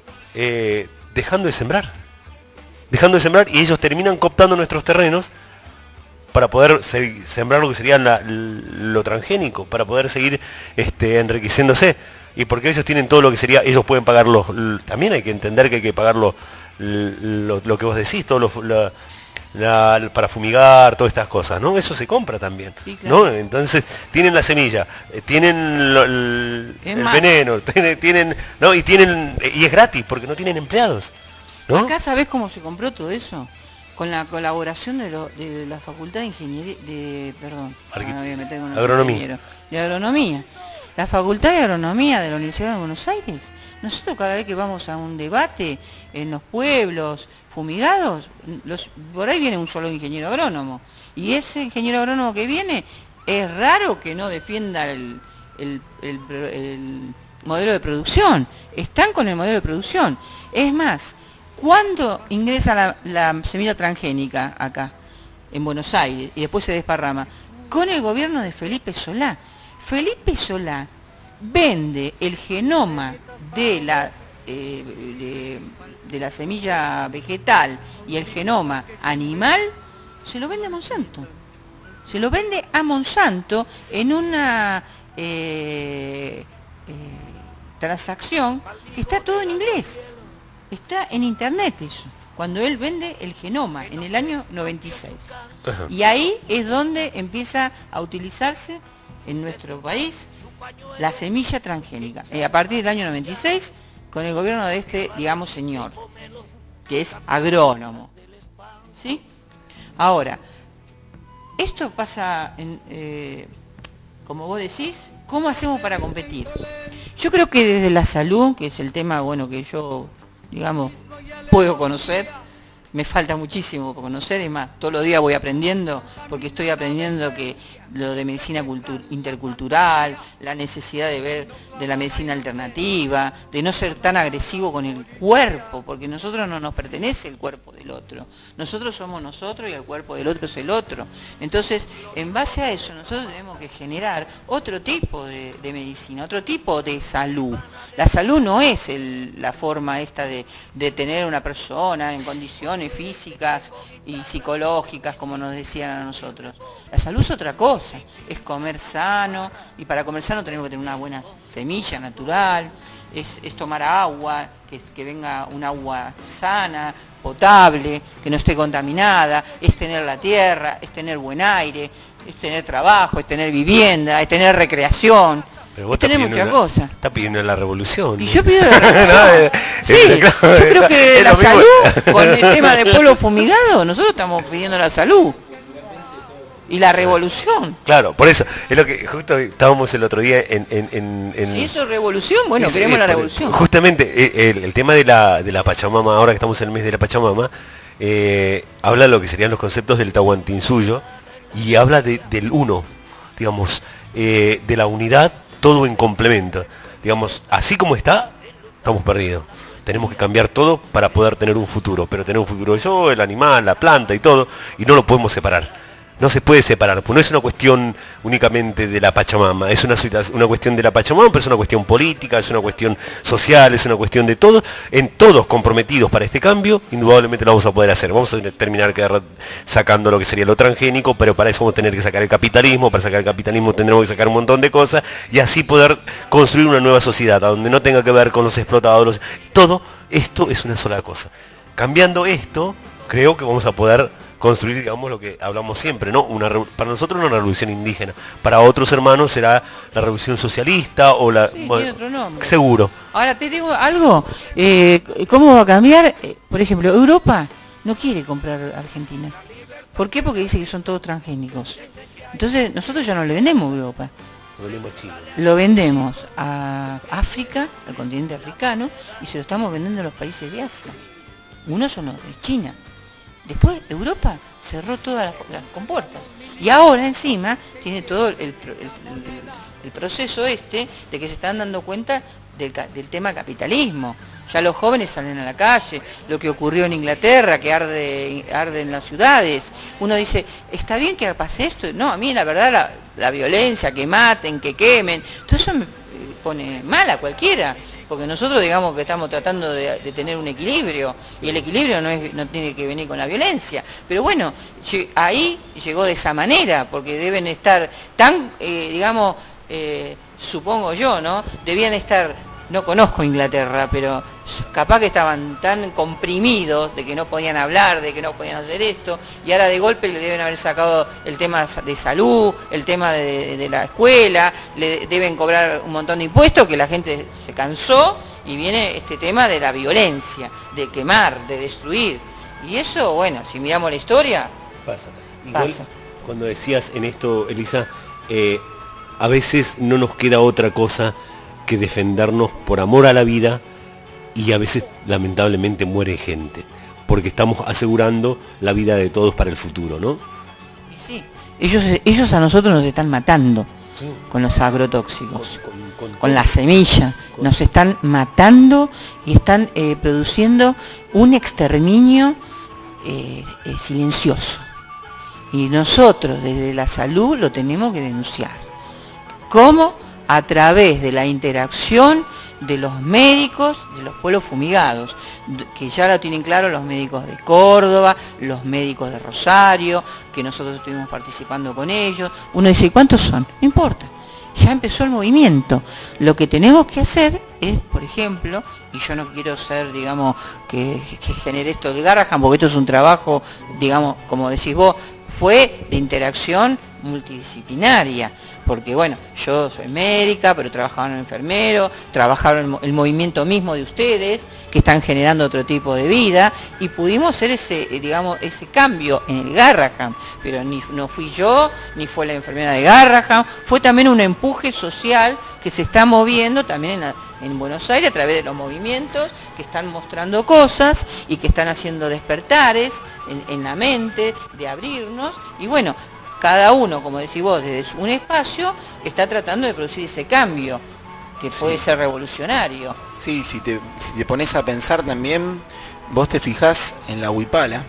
S2: eh, dejando de sembrar. Dejando de sembrar y ellos terminan cooptando nuestros terrenos para poder se, sembrar lo que sería la, lo transgénico, para poder seguir este, enriqueciéndose. Y porque ellos tienen todo lo que sería, ellos pueden pagar los, también hay que entender que hay que pagar lo, lo, lo que vos decís, todo lo, la, la, para fumigar, todas estas cosas, ¿no? Eso se compra también, sí, claro, ¿no? Entonces tienen la semilla, tienen lo, el, el veneno, tienen, tienen, ¿no? Y tienen, y es gratis porque no tienen empleados, ¿no?
S11: Acá sabés cómo se compró todo eso, con la colaboración de, lo, de la Facultad de Ingeniería, de, perdón, Arqui... no me voy a meter con
S2: agronomía,
S11: de agronomía. La Facultad de Agronomía de la Universidad de Buenos Aires, nosotros cada vez que vamos a un debate en los pueblos fumigados, los, por ahí viene un solo ingeniero agrónomo, y ese ingeniero agrónomo que viene, es raro que no defienda el, el, el, el modelo de producción, están con el modelo de producción. Es más, ¿cuándo ingresa la, la semilla transgénica acá, en Buenos Aires, y después se desparrama? Con el gobierno de Felipe Solá. Felipe Solá vende el genoma de la, eh, de, de la semilla vegetal y el genoma animal, se lo vende a Monsanto. Se lo vende a Monsanto en una eh, eh, transacción que está todo en inglés. Está en internet eso, cuando él vende el genoma en el año noventa y seis. Ajá. Y ahí es donde empieza a utilizarse en nuestro país la semilla transgénica, eh, a partir del año noventa y seis, con el gobierno de este, digamos, señor, que es agrónomo, ¿sí? Ahora, esto pasa, en, eh, como vos decís, ¿cómo hacemos para competir? Yo creo que desde la salud, que es el tema, bueno, que yo, digamos, puedo conocer, me falta muchísimo por conocer, es más, todos los días voy aprendiendo, porque estoy aprendiendo que lo de medicina intercultural, la necesidad de ver de la medicina alternativa, de no ser tan agresivo con el cuerpo, porque nosotros no nos pertenece el cuerpo del otro, nosotros somos nosotros y el cuerpo del otro es el otro. Entonces, en base a eso, nosotros tenemos que generar otro tipo de, de medicina, otro tipo de salud. La salud no es el, la forma esta de, de tener una persona en condiciones físicas y psicológicas, como nos decían a nosotros. La salud es otra cosa. cosa, es comer sano, y para comer sano tenemos que tener una buena semilla natural, es, es tomar agua, que, que venga un agua sana, potable, que no esté contaminada, es tener la tierra, es tener buen aire, es tener trabajo, es tener vivienda, es tener recreación.
S2: Pero vos
S11: tenemos muchas cosas.
S2: Está pidiendo la revolución.
S11: Y yo pido la revolución. Sí, yo creo que la salud, con el tema del pueblo fumigado, nosotros estamos pidiendo la salud. Y la revolución.
S2: Claro, por eso, es lo que justo estábamos el otro día en... en, en, en
S11: si eso es revolución, bueno,
S2: es,
S11: queremos
S2: es,
S11: la revolución.
S2: Justamente, el, el tema de la, de la Pachamama, ahora que estamos en el mes de la Pachamama, eh, habla de lo que serían los conceptos del Tahuantinsuyo, y habla de, del uno, digamos, eh, de la unidad, todo en complemento. Digamos, así como está, estamos perdidos. Tenemos que cambiar todo para poder tener un futuro, pero tener un futuro yo, el animal, la planta y todo, y no lo podemos separar. No se puede separar, porque no es una cuestión únicamente de la Pachamama, es una, una cuestión de la Pachamama, pero es una cuestión política, es una cuestión social, es una cuestión de todo, en todos comprometidos para este cambio, indudablemente lo vamos a poder hacer. Vamos a terminar sacando lo que sería lo transgénico, pero para eso vamos a tener que sacar el capitalismo, para sacar el capitalismo tendremos que sacar un montón de cosas, y así poder construir una nueva sociedad, donde no tenga que ver con los explotadores. Todo esto es una sola cosa. Cambiando esto, creo que vamos a poder construir, digamos, lo que hablamos siempre, ¿no? Una, para nosotros una revolución indígena, para otros hermanos será la revolución socialista o la...
S11: Sí,
S2: bueno,
S11: tiene otro nombre.
S2: Seguro.
S11: Ahora te digo algo, eh, ¿cómo va a cambiar? Eh, por ejemplo, Europa no quiere comprar Argentina. ¿Por qué? Porque dice que son todos transgénicos. Entonces nosotros ya no le vendemos a Europa.
S2: Lo vendemos a China.
S11: Lo vendemos a África, al continente africano, y se lo estamos vendiendo a los países de Asia. Uno son los de China. Después Europa cerró todas las, las compuertas. Y ahora encima tiene todo el, el, el, el proceso este de que se están dando cuenta del, del tema capitalismo. Ya los jóvenes salen a la calle, lo que ocurrió en Inglaterra, que arde, arde en las ciudades. Uno dice, ¿está bien que pase esto? No, a mí la verdad la, la violencia, que maten, que quemen, todo eso me pone mal a cualquiera. Porque nosotros digamos que estamos tratando de, de tener un equilibrio, y el equilibrio no, es, no tiene que venir con la violencia. Pero bueno, ahí llegó de esa manera, porque deben estar tan, eh, digamos, eh, supongo yo, ¿no? Debían estar, no conozco Inglaterra, pero capaz que estaban tan comprimidos de que no podían hablar, de que no podían hacer esto, y ahora de golpe le deben haber sacado el tema de salud, el tema de, de la escuela, le deben cobrar un montón de impuestos, que la gente se cansó, y viene este tema de la violencia, de quemar, de destruir. Y eso, bueno, si miramos la historia,
S2: pasa. Igual,
S11: pasa.
S2: Cuando decías en esto, Elisa, eh, a veces no nos queda otra cosa que defendernos por amor a la vida, y a veces lamentablemente muere gente, porque estamos asegurando la vida de todos para el futuro, ¿no?
S11: Y sí, ellos, ellos a nosotros nos están matando, sí, con los agrotóxicos, con, con, con, con la semilla, con... nos están matando y están eh, produciendo un exterminio eh, eh, silencioso. Y nosotros desde la salud lo tenemos que denunciar. ¿Cómo? A través de la interacción de los médicos de los pueblos fumigados, que ya lo tienen claro los médicos de Córdoba, los médicos de Rosario, que nosotros estuvimos participando con ellos. Uno dice, ¿cuántos son? No importa, ya empezó el movimiento. Lo que tenemos que hacer es, por ejemplo, y yo no quiero ser, digamos, que, que genere esto del Garrahan, porque esto es un trabajo, digamos, como decís vos, fue de interacción multidisciplinaria. Porque bueno, yo soy médica, pero trabajaban enfermeros, trabajaron el movimiento mismo de ustedes, que están generando otro tipo de vida, y pudimos hacer ese, digamos, ese cambio en el Garrahan. Pero ni no fui yo, ni fue la enfermera de Garrahan, fue también un empuje social que se está moviendo también en, la, en Buenos Aires a través de los movimientos que están mostrando cosas y que están haciendo despertares en, en la mente, de abrirnos, y bueno, cada uno, como decís vos, desde un espacio, está tratando de producir ese cambio, que puede sí. ser revolucionario.
S12: Sí, si te, si te pones a pensar también, vos te fijás en la Huipala,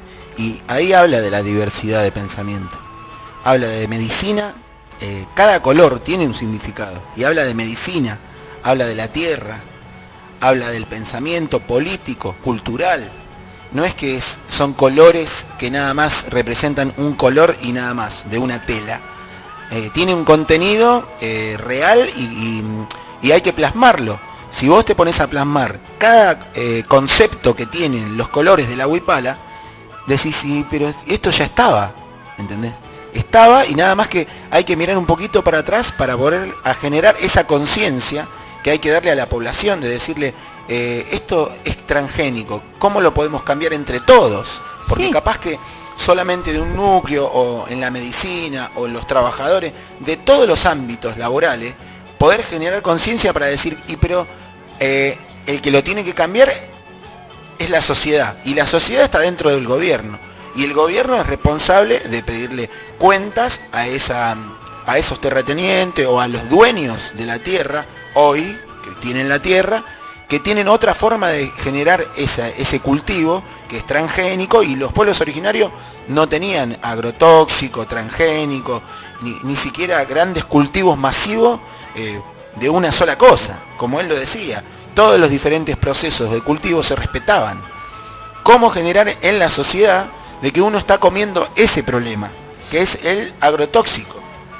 S12: y ahí habla de la diversidad de pensamiento. Habla de medicina, eh, cada color tiene un significado, y habla de medicina, habla de la tierra, habla del pensamiento político, cultural. No es que es, son colores que nada más representan un color y nada más, de una tela. eh, tiene un contenido eh, real y, y, y hay que plasmarlo. Si vos te pones a plasmar cada eh, concepto que tienen los colores del agua y pala, decís, sí, pero esto ya estaba, ¿entendés? Estaba y nada más que hay que mirar un poquito para atrás para poder a generar esa conciencia que hay que darle a la población, de decirle, eh, esto es transgénico, ¿cómo lo podemos cambiar entre todos? Porque sí, capaz que solamente de un núcleo o en la medicina o en los trabajadores, de todos los ámbitos laborales, poder generar conciencia para decir, y pero eh, el que lo tiene que cambiar es la sociedad, y la sociedad está dentro del gobierno, y el gobierno es responsable de pedirle cuentas a, esa, a esos terratenientes o a los dueños de la tierra, hoy, que tienen la tierra, que tienen otra forma de generar esa, ese cultivo, que es transgénico, y los pueblos originarios no tenían agrotóxico, transgénico, ni, ni siquiera grandes cultivos masivos eh, de una sola cosa, como él lo decía. Todos los diferentes procesos de cultivo se respetaban. ¿Cómo generar en la sociedad de que uno está comiendo ese problema, que es el agrotóxico?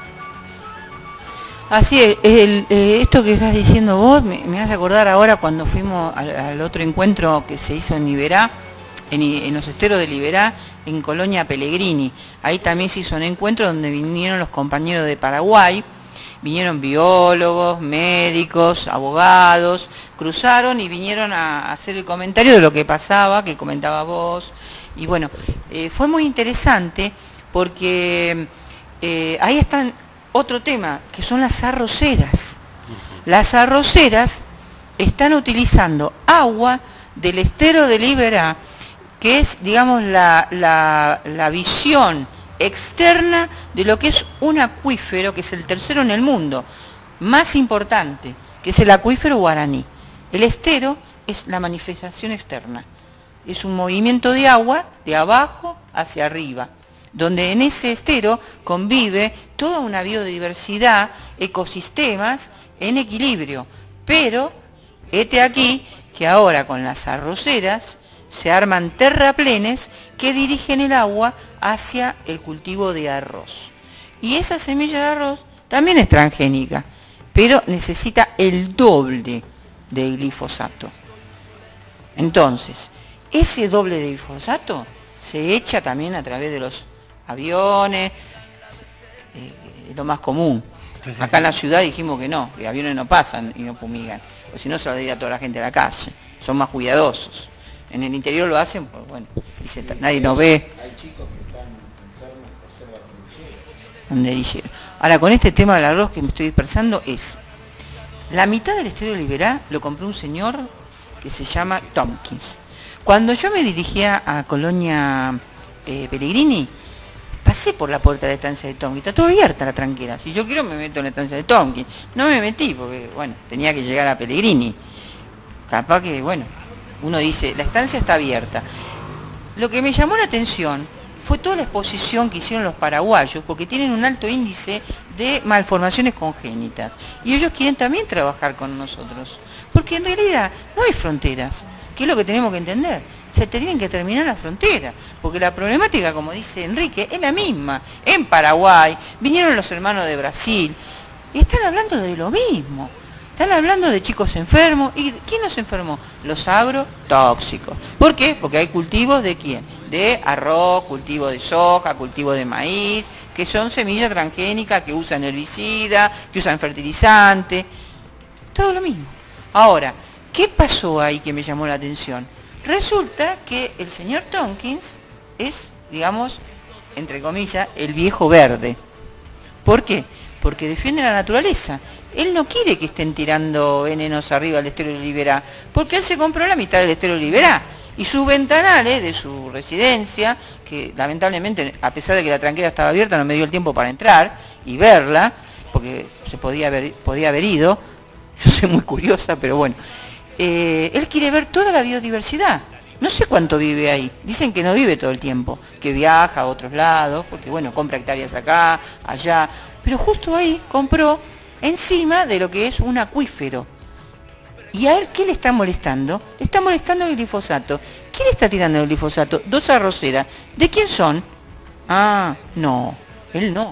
S11: Así es, el, eh, esto que estás diciendo vos me, me hace acordar ahora cuando fuimos al, al otro encuentro que se hizo en Liberá, en, en los esteros de Liberá, en Colonia Pellegrini. Ahí también se hizo un encuentro donde vinieron los compañeros de Paraguay, vinieron biólogos, médicos, abogados, cruzaron y vinieron a hacer el comentario de lo que pasaba, que comentaba vos. Y bueno, eh, fue muy interesante porque eh, ahí están otro tema, que son las arroceras. Las arroceras están utilizando agua del estero de Liberá, que es, digamos, la, la, la visión externa de lo que es un acuífero, que es el tercero en el mundo, más importante, que es el acuífero guaraní. El estero es la manifestación externa, es un movimiento de agua de abajo hacia arriba, donde en ese estero convive toda una biodiversidad, ecosistemas en equilibrio. Pero, hete aquí, que ahora con las arroceras se arman terraplenes que dirigen el agua hacia el cultivo de arroz. Y esa semilla de arroz también es transgénica, pero necesita el doble de glifosato. Entonces, ese doble de glifosato se echa también a través de los aviones, eh, lo más común. Acá en la ciudad dijimos que no, que aviones no pasan y no fumigan, porque si no se lo diría a toda la gente a la calle, son más cuidadosos. En el interior lo hacen, pues bueno, dice, nadie nos ve.
S12: Hay chicos que están enfermos por ser barrendilleros.
S11: Barrendillero. Ahora, con este tema del arroz que me estoy dispersando es, la mitad del estero de Liberá lo compró un señor que se llama Tompkins. Cuando yo me dirigía a Colonia eh, Pellegrini, pasé por la puerta de la estancia de Tompkins, está todo abierta la tranquera. Si yo quiero me meto en la estancia de Tompkins. No me metí porque, bueno, tenía que llegar a Pellegrini. Capaz que, bueno, uno dice, la estancia está abierta. Lo que me llamó la atención fue toda la exposición que hicieron los paraguayos, porque tienen un alto índice de malformaciones congénitas. Y ellos quieren también trabajar con nosotros. Porque en realidad no hay fronteras, que es lo que tenemos que entender. Se tienen que terminar las fronteras, porque la problemática, como dice Enrique, es la misma. En Paraguay, vinieron los hermanos de Brasil, y están hablando de lo mismo. Están hablando de chicos enfermos. ¿Y quién los enfermó? Los agrotóxicos. ¿Por qué? Porque hay cultivos de quién? De arroz, cultivo de soja, cultivo de maíz, que son semillas transgénicas, que usan herbicida, que usan fertilizante. Todo lo mismo. Ahora, ¿qué pasó ahí que me llamó la atención? Resulta que el señor Tompkins es, digamos, entre comillas, el viejo verde. ¿Por qué? Porque defiende la naturaleza. Él no quiere que estén tirando venenos arriba al estero de Liberá, porque él se compró la mitad del estero de Liberá. Y sus ventanales de su residencia, que lamentablemente, a pesar de que la tranquera estaba abierta, no me dio el tiempo para entrar y verla, porque se podía haber, podía haber ido. Yo soy muy curiosa, pero bueno. Eh, él quiere ver toda la biodiversidad. No sé cuánto vive ahí. Dicen que no vive todo el tiempo, que viaja a otros lados, porque bueno, compra hectáreas acá, allá. Pero justo ahí compró encima de lo que es un acuífero. ¿Y a él qué le está molestando? Le está molestando el glifosato. ¿Quién está tirando el glifosato? Dos arroceras. ¿De quién son? Ah, no, él no.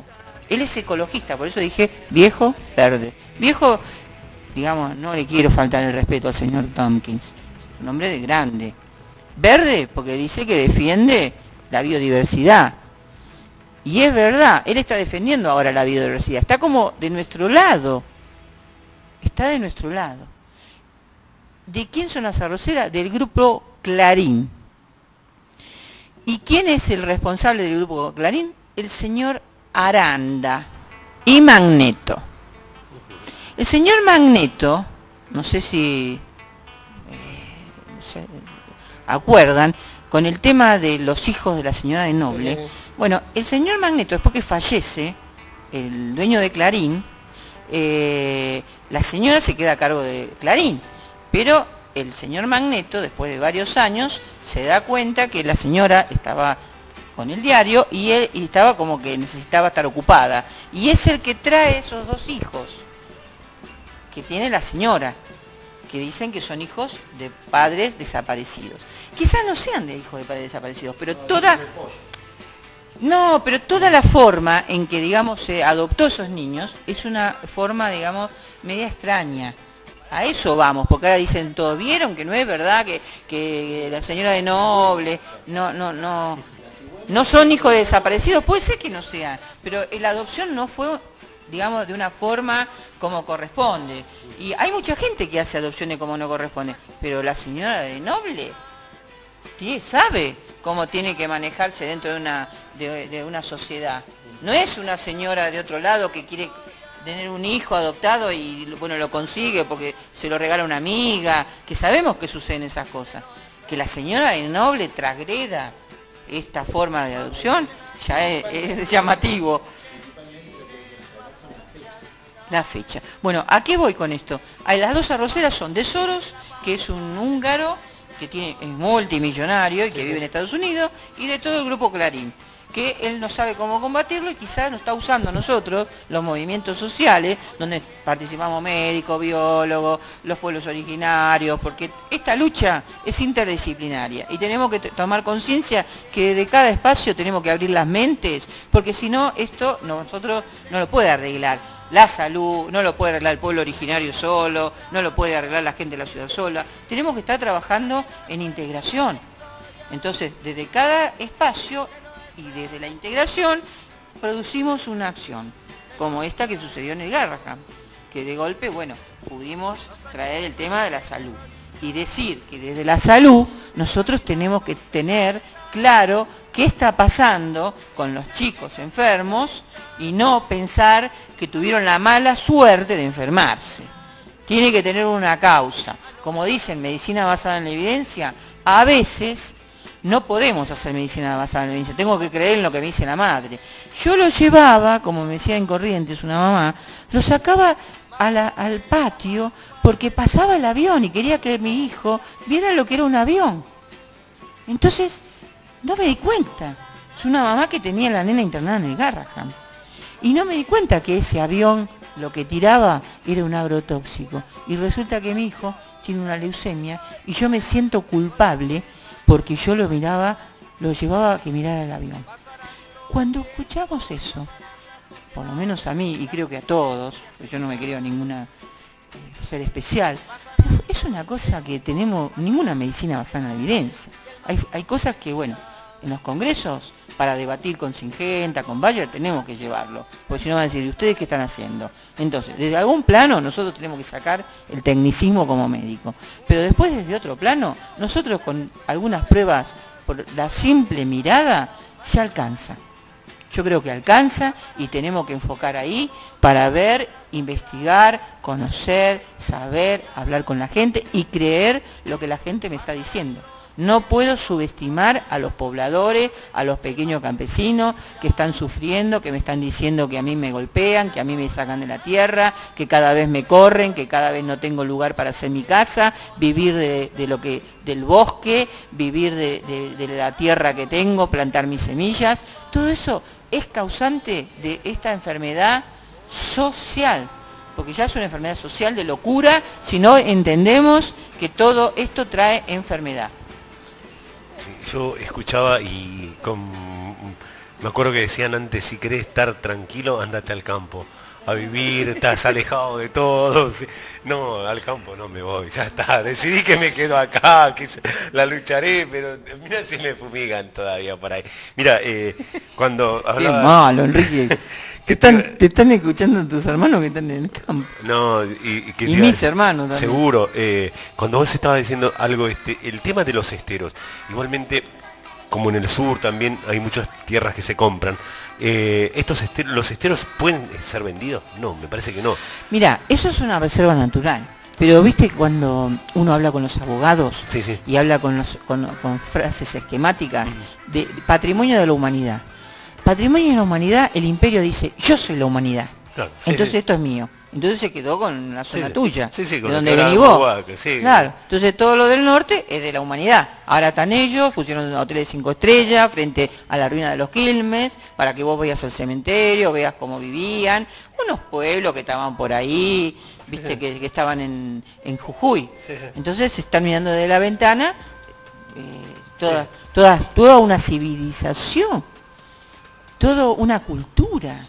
S11: Él es ecologista, por eso dije viejo verde. Viejo, digamos, no le quiero faltar el respeto al señor Tompkins, un hombre de grande. Verde, porque dice que defiende la biodiversidad. Y es verdad, él está defendiendo ahora la biodiversidad, está como de nuestro lado. Está de nuestro lado. ¿De quién son las arroceras? Del grupo Clarín. ¿Y quién es el responsable del grupo Clarín? El señor Aranda y Magneto. El señor Magneto, no sé si eh, se acuerdan, con el tema de los hijos de la señora de Noble. Bueno, el señor Magneto, después que fallece, el dueño de Clarín, eh, la señora se queda a cargo de Clarín, pero el señor Magneto, después de varios años, se da cuenta que la señora estaba con el diario y él y estaba como que necesitaba estar ocupada. Y es el que trae esos dos hijos que tiene la señora, que dicen que son hijos de padres desaparecidos. Quizás no sean de hijos de padres desaparecidos, pero toda... No, pero toda la forma en que, digamos, se adoptó esos niños es una forma, digamos, media extraña. A eso vamos, porque ahora dicen todos, ¿vieron que no es verdad que, que la señora de Noble no, no, no, no son hijos de desaparecidos? Puede ser que no sean, pero la adopción no fue, digamos, de una forma como corresponde. Y hay mucha gente que hace adopciones como no corresponde, pero la señora de Noble sí, sabe cómo tiene que manejarse dentro de una, de, de una sociedad. No es una señora de otro lado que quiere tener un hijo adoptado y bueno, lo consigue porque se lo regala una amiga, que sabemos que suceden esas cosas. Que la señora de Noble transgreda esta forma de adopción ya es, es llamativo. La fecha. Bueno, ¿a qué voy con esto? A las dos arroceras son de Soros, que es un húngaro que tiene, es multimillonario y que vive en Estados Unidos, y de todo el grupo Clarín, que él no sabe cómo combatirlo y quizás nos está usando a nosotros, los movimientos sociales, donde participamos médicos, biólogos, los pueblos originarios, porque esta lucha es interdisciplinaria y tenemos que tomar conciencia que de cada espacio tenemos que abrir las mentes, porque si no, esto nosotros no lo puede arreglar. La salud, no lo puede arreglar el pueblo originario solo, no lo puede arreglar la gente de la ciudad sola. Tenemos que estar trabajando en integración. Entonces, desde cada espacio y desde la integración, producimos una acción, como esta que sucedió en el Garrahan, que de golpe, bueno, pudimos traer el tema de la salud. Y decir que desde la salud nosotros tenemos que tener claro qué está pasando con los chicos enfermos y no pensar que tuvieron la mala suerte de enfermarse. Tiene que tener una causa. Como dicen, medicina basada en la evidencia, a veces no podemos hacer medicina basada en la evidencia, tengo que creer en lo que me dice la madre. Yo lo llevaba, como me decía en Corrientes una mamá, lo sacaba a la, al patio porque pasaba el avión y quería que mi hijo viera lo que era un avión. Entonces, no me di cuenta. Es una mamá que tenía a la nena internada en el Garrahan. Y no me di cuenta que ese avión lo que tiraba era un agrotóxico. Y resulta que mi hijo tiene una leucemia y yo me siento culpable porque yo lo miraba, lo llevaba a que mirara el avión. Cuando escuchamos eso, por lo menos a mí y creo que a todos, porque yo no me creo ninguna eh, ser especial, es una cosa que tenemos, ninguna medicina basada en la evidencia. Hay, hay cosas que, bueno, en los congresos, para debatir con Singenta, con Bayer, tenemos que llevarlo, porque si no van a decir, ¿y ustedes qué están haciendo? Entonces, desde algún plano nosotros tenemos que sacar el tecnicismo como médico, pero después desde otro plano, nosotros con algunas pruebas, por la simple mirada, ya alcanza. Yo creo que alcanza y tenemos que enfocar ahí para ver, investigar, conocer, saber, hablar con la gente y creer lo que la gente me está diciendo. No puedo subestimar a los pobladores, a los pequeños campesinos que están sufriendo, que me están diciendo que a mí me golpean, que a mí me sacan de la tierra, que cada vez me corren, que cada vez no tengo lugar para hacer mi casa, vivir de, de lo que, del bosque, vivir de, de, de la tierra que tengo, plantar mis semillas. Todo eso es causante de esta enfermedad social, porque ya es una enfermedad social de locura si no entendemos que todo esto trae enfermedad.
S2: Sí, yo escuchaba y con Me acuerdo que decían antes, si querés estar tranquilo, andate al campo. A vivir, estás alejado de todo. Sí. No, al campo no me voy, ya está. Decidí que me quedo acá, que la lucharé, pero mira si me fumigan todavía por ahí. Mira, eh, cuando hablaba...
S11: Qué malo, Enrique. Te están, te están escuchando tus hermanos que están en el campo.
S2: No, y, y, que
S11: y mis hermanos también.
S2: Seguro. Eh, cuando vos estabas diciendo algo, este, el tema de los esteros, igualmente, como en el sur también hay muchas tierras que se compran. Eh, estos esteros, ¿los esteros pueden ser vendidos? No, me parece que no.
S11: Mira, eso es una reserva natural. Pero viste cuando uno habla con los abogados
S2: sí, sí.
S11: y habla con, los, con, con frases esquemáticas de, de patrimonio de la humanidad. Patrimonio de la humanidad, el imperio dice, yo soy la humanidad. Claro, sí, entonces sí. esto es mío. Entonces se quedó con la zona
S2: sí,
S11: tuya,
S2: sí, sí,
S11: de donde venís vos.
S2: Sí,
S11: claro, entonces todo lo del norte es de la humanidad. Ahora están ellos, pusieron hoteles de cinco estrellas frente a la ruina de los Quilmes, para que vos veas el cementerio, veas cómo vivían, unos pueblos que estaban por ahí, viste, sí, sí. Que, que estaban en, en Jujuy. Sí, sí. Entonces se están mirando de la ventana eh, toda, sí. toda, toda una civilización, toda una cultura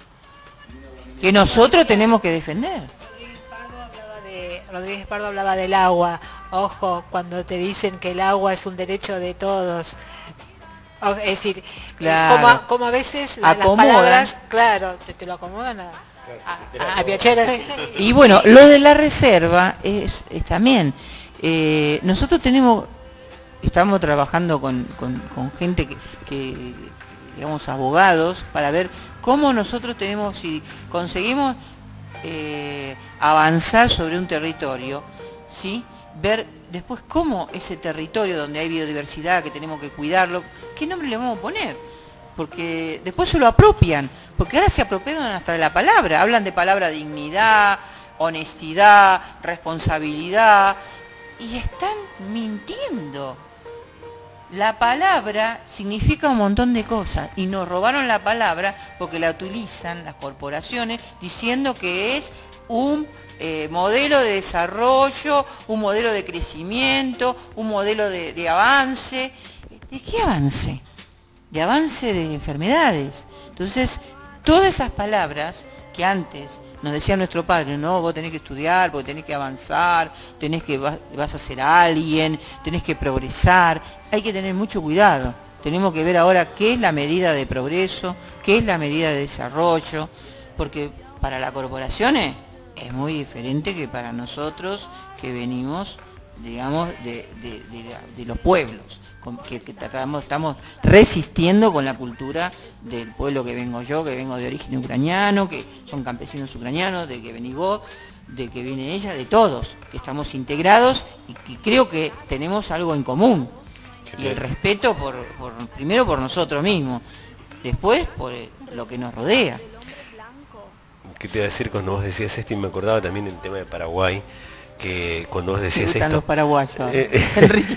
S11: que nosotros tenemos que defender.
S3: Rodríguez Pardo hablaba, de, Rodríguez Pardo hablaba del agua. Ojo, cuando te dicen que el agua es un derecho de todos. O, es decir, claro. como, como a veces la, las palabras, claro, te, te lo acomodan a, a, a, a Piachera.
S11: Y bueno, lo de la reserva es, es también, eh, nosotros tenemos, estamos trabajando con, con, con gente que, que, digamos, abogados, para ver cómo nosotros tenemos, si conseguimos eh, avanzar sobre un territorio, ¿sí? Ver después cómo ese territorio donde hay biodiversidad, que tenemos que cuidarlo, ¿qué nombre le vamos a poner? Porque después se lo apropian, porque ahora se apropiaron hasta de la palabra, hablan de palabra dignidad, honestidad, responsabilidad, y están mintiendo. La palabra significa un montón de cosas y nos robaron la palabra porque la utilizan las corporaciones diciendo que es un eh, modelo de desarrollo, un modelo de crecimiento, un modelo de, de avance. ¿De qué avance? De avance de enfermedades. Entonces, todas esas palabras que antes nos decía nuestro padre, no, vos tenés que estudiar, vos tenés que avanzar, tenés que vas, vas a ser alguien, tenés que progresar, hay que tener mucho cuidado. Tenemos que ver ahora qué es la medida de progreso, qué es la medida de desarrollo, porque para las corporaciones es muy diferente que para nosotros que venimos, digamos, de, de, de, de los pueblos, que, que tratamos, estamos resistiendo con la cultura del pueblo que vengo yo, que vengo de origen ucraniano, que son campesinos ucranianos, de que venís vos, de que viene ella, de todos, que estamos integrados y que creo que tenemos algo en común. Y el respeto por, por primero por nosotros mismos, después por lo que nos rodea.
S2: ¿Qué te iba a decir cuando vos decías esto? Y me acordaba también del tema de Paraguay, que cuando vos decías esto...
S11: los paraguayos,
S2: eh, eh,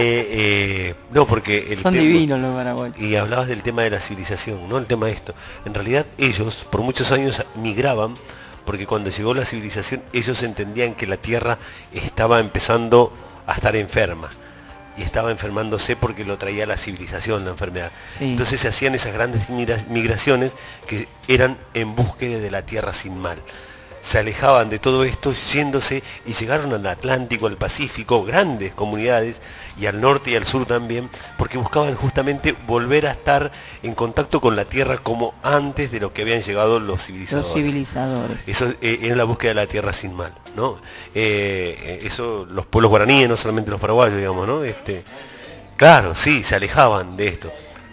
S2: eh, no, porque... El
S11: son
S2: tema,
S11: divinos los paraguayos.
S2: Y hablabas del tema de la civilización, ¿no? El tema de esto. En realidad ellos por muchos años migraban, porque cuando llegó la civilización ellos entendían que la tierra estaba empezando a estar enferma. Y estaba enfermándose porque lo traía la civilización, la enfermedad. Sí. Entonces se hacían esas grandes migraciones que eran en búsqueda de la tierra sin mal. Se alejaban de todo esto yéndose y llegaron al Atlántico, al Pacífico, grandes comunidades, y al norte y al sur también, porque buscaban justamente volver a estar en contacto con la tierra como antes de lo que habían llegado los civilizadores.
S11: Los civilizadores.
S2: Eso eh, era la búsqueda de la tierra sin mal, ¿no? Eh, eso los pueblos guaraníes, no solamente los paraguayos, digamos, ¿no? Este, claro, sí, se alejaban de esto.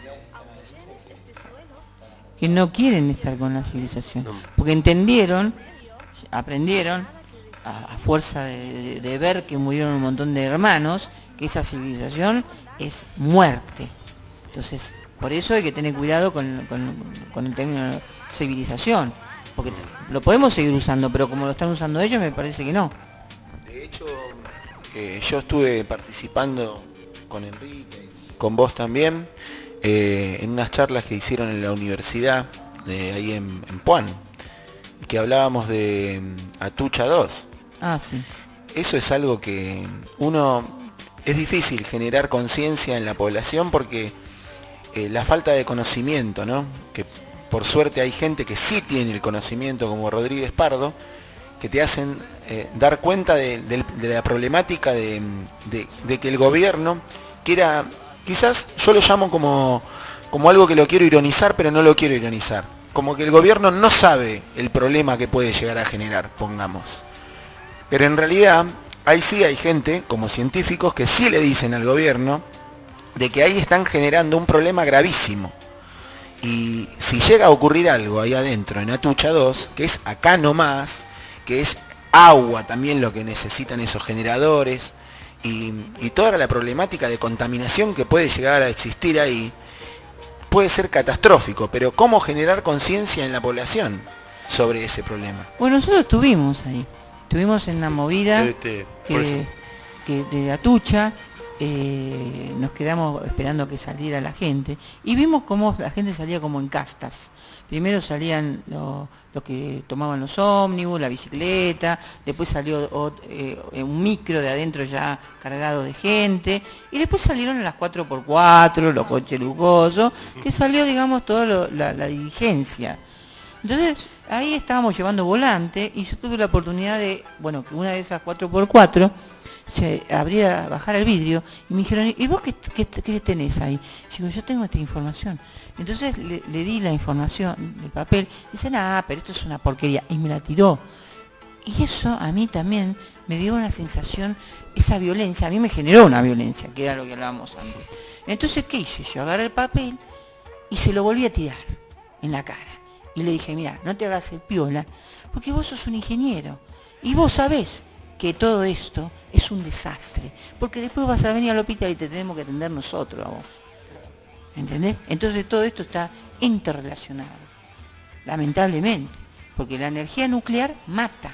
S11: Que no quieren estar con la civilización, porque entendieron, aprendieron, a, a fuerza de, de, de ver que murieron un montón de hermanos, que esa civilización es muerte. Entonces, por eso hay que tener cuidado con, con, con el término civilización, porque lo podemos seguir usando, pero como lo están usando ellos, me parece que no.
S12: De hecho, eh, yo estuve participando con Enrique, con vos también, eh, en unas charlas que hicieron en la universidad, de ahí en, en Puan, que hablábamos de Atucha dos.
S11: Ah, sí.
S12: Eso es algo que uno... Es difícil generar conciencia en la población porque eh, la falta de conocimiento, ¿no? Que por suerte hay gente que sí tiene el conocimiento, como Rodríguez Pardo, que te hacen eh, dar cuenta de, de, de la problemática de, de, de que el gobierno quiera, quizás yo lo llamo como, como algo que lo quiero ironizar, pero no lo quiero ironizar. Como que el gobierno no sabe el problema que puede llegar a generar, pongamos. Pero en realidad, ahí sí hay gente, como científicos, que sí le dicen al gobierno de que ahí están generando un problema gravísimo. Y si llega a ocurrir algo ahí adentro, en Atucha dos, que es acá nomás, que es agua también lo que necesitan esos generadores, y, y toda la problemática de contaminación que puede llegar a existir ahí, puede ser catastrófico, pero ¿cómo generar conciencia en la población sobre ese problema?
S11: Bueno, nosotros estuvimos ahí, estuvimos en la movida
S2: Este,
S11: que, que de Atucha, eh, nos quedamos esperando que saliera la gente, y vimos cómo la gente salía como en castas. Primero salían los lo que tomaban los ómnibus, la bicicleta, después salió o, eh, un micro de adentro ya cargado de gente, y después salieron las cuatro por cuatro, los coches lujosos, que salió, digamos, toda lo, la, la diligencia. Entonces, ahí estábamos llevando volante, y yo tuve la oportunidad de, bueno, que una de esas cuatro por cuatro se abría, bajara el vidrio, y me dijeron, ¿y vos qué, qué, qué tenés ahí? Yo digo, yo tengo esta información. Entonces le, le di la información, el papel, y dice, ah, pero esto es una porquería, y me la tiró. Y eso a mí también me dio una sensación, esa violencia, a mí me generó una violencia, que era lo que hablábamos antes. Entonces, ¿qué hice? Yo agarré el papel y se lo volví a tirar en la cara. Y le dije, mira, no te hagas el piola, porque vos sos un ingeniero, y vos sabés que todo esto es un desastre, porque después vas a venir al hospital y te tenemos que atender nosotros a vos. ¿Entendés? Entonces todo esto está interrelacionado, lamentablemente, porque la energía nuclear mata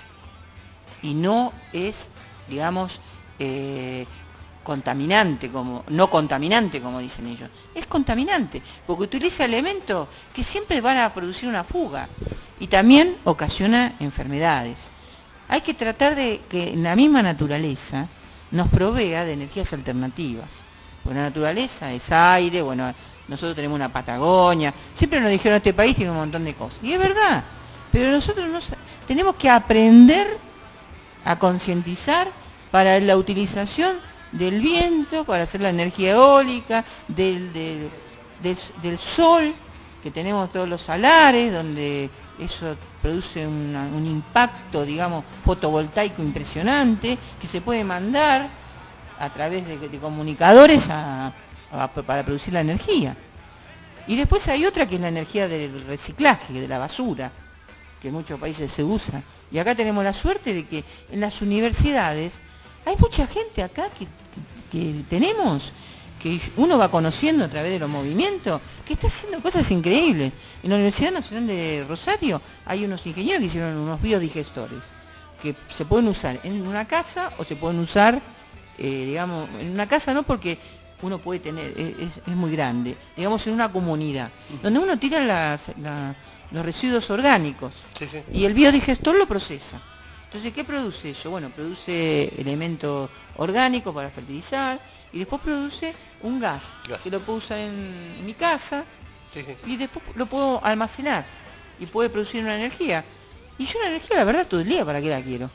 S11: y no es, digamos, eh, contaminante, como no contaminante como dicen ellos, es contaminante, porque utiliza elementos que siempre van a producir una fuga y también ocasiona enfermedades. Hay que tratar de que la misma naturaleza nos provea de energías alternativas, porque la naturaleza es aire, bueno, nosotros tenemos una Patagonia, siempre nos dijeron este país tiene un montón de cosas, y es verdad, pero nosotros no, tenemos que aprender a concientizar para la utilización del viento, para hacer la energía eólica, del, del, del, del sol, que tenemos todos los salares, donde eso produce una, un impacto, digamos, fotovoltaico impresionante, que se puede mandar a través de, de comunicadores a, a, para producir la energía. Y después hay otra que es la energía del reciclaje, de la basura, que en muchos países se usa. Y acá tenemos la suerte de que en las universidades hay mucha gente acá que, que tenemos, que uno va conociendo a través de los movimientos, que está haciendo cosas increíbles. En la Universidad Nacional de Rosario hay unos ingenieros que hicieron unos biodigestores, que se pueden usar en una casa o se pueden usar, eh, digamos, en una casa no, porque uno puede tener, es, es muy grande, digamos en una comunidad, donde uno tira las, la, los residuos orgánicos, sí, sí. Y el biodigestor lo procesa. Entonces, ¿qué produce eso? Bueno, produce elementos orgánicos para fertilizar, y después produce un gas, gas. que lo puedo usar en, en mi casa, sí, sí. Y después lo puedo almacenar, y puede producir una energía. Y yo la energía, la verdad, todo el día, ¿para qué la quiero?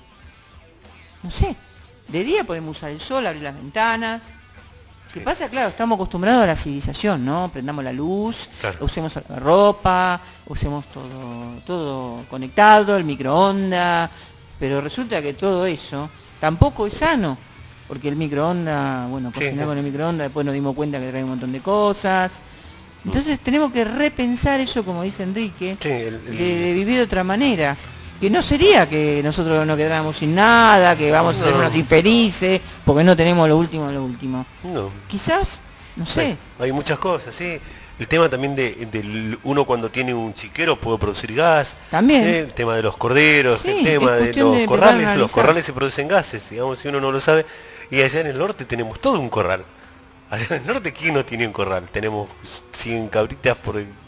S11: No sé, de día podemos usar el sol, abrir las ventanas. ¿Qué pasa? Claro, estamos acostumbrados a la civilización, ¿no? Prendamos la luz, claro. Usemos la ropa, usemos todo, todo conectado, el microondas, pero resulta que todo eso tampoco es sano, porque el microondas, bueno, cocinar sí, con el microondas, después nos dimos cuenta que trae un montón de cosas. Entonces tenemos que repensar eso, como dice Enrique, sí, el, el... De, de vivir de otra manera. Que no sería que nosotros nos quedáramos sin nada, que vamos no. a ser unos infelices, porque no tenemos lo último, lo último.
S2: No.
S11: Quizás, no sé.
S2: Hay, hay muchas cosas, sí. El tema también de, de uno cuando tiene un chiquero puede producir gas.
S11: También.
S2: ¿sí? El tema de los corderos, sí, el tema de los de corrales. Los corrales se producen gases, digamos, si uno no lo sabe. Y allá en el norte tenemos todo un corral. Allá en el norte, ¿quién no tiene un corral? Tenemos cien cabritas por el...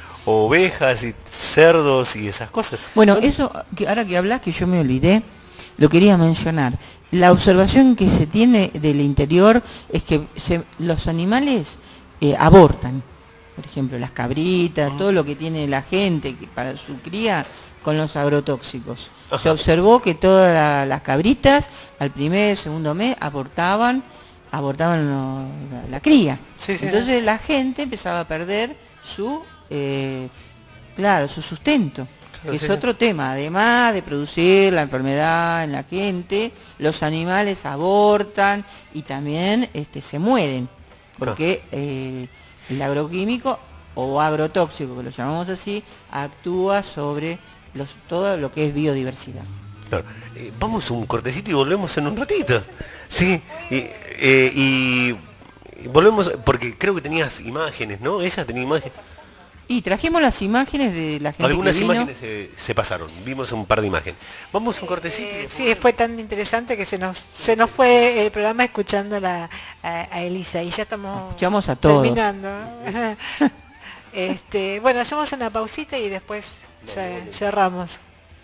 S2: ovejas y cerdos y esas cosas.
S11: Bueno, eso, que ahora que hablas, que yo me olvidé, lo quería mencionar. La observación que se tiene del interior es que se, los animales eh, abortan. por ejemplo, las cabritas, todo lo que tiene la gente que para su cría con los agrotóxicos. Se observó que todas la, las cabritas al primer, segundo mes abortaban, abortaban lo, la, la cría.
S2: Sí, sí,
S11: Entonces
S2: sí.
S11: la gente empezaba a perder su, eh, claro, su sustento. Que es otro tema, además de producir la enfermedad en la gente, los animales abortan y también este, se mueren, porque eh, el agroquímico o agrotóxico, que lo llamamos así, actúa sobre los, todo lo que es biodiversidad.
S2: Claro. Eh, vamos a un cortecito y volvemos en un ratito. Sí, y, eh, y, y volvemos, porque creo que tenías imágenes, ¿no? Ella tenía imágenes.
S11: Y trajimos las imágenes de la gente
S2: Algunas
S11: que vino.
S2: imágenes se, se pasaron, vimos un par de imágenes. Vamos a un cortecito.
S3: Eh, sí, fue tan interesante que se nos se nos fue el programa escuchando la, a, a Elisa y ya estamos
S11: Escuchamos a todos.
S3: terminando. este, bueno, hacemos una pausita y después ce- cerramos.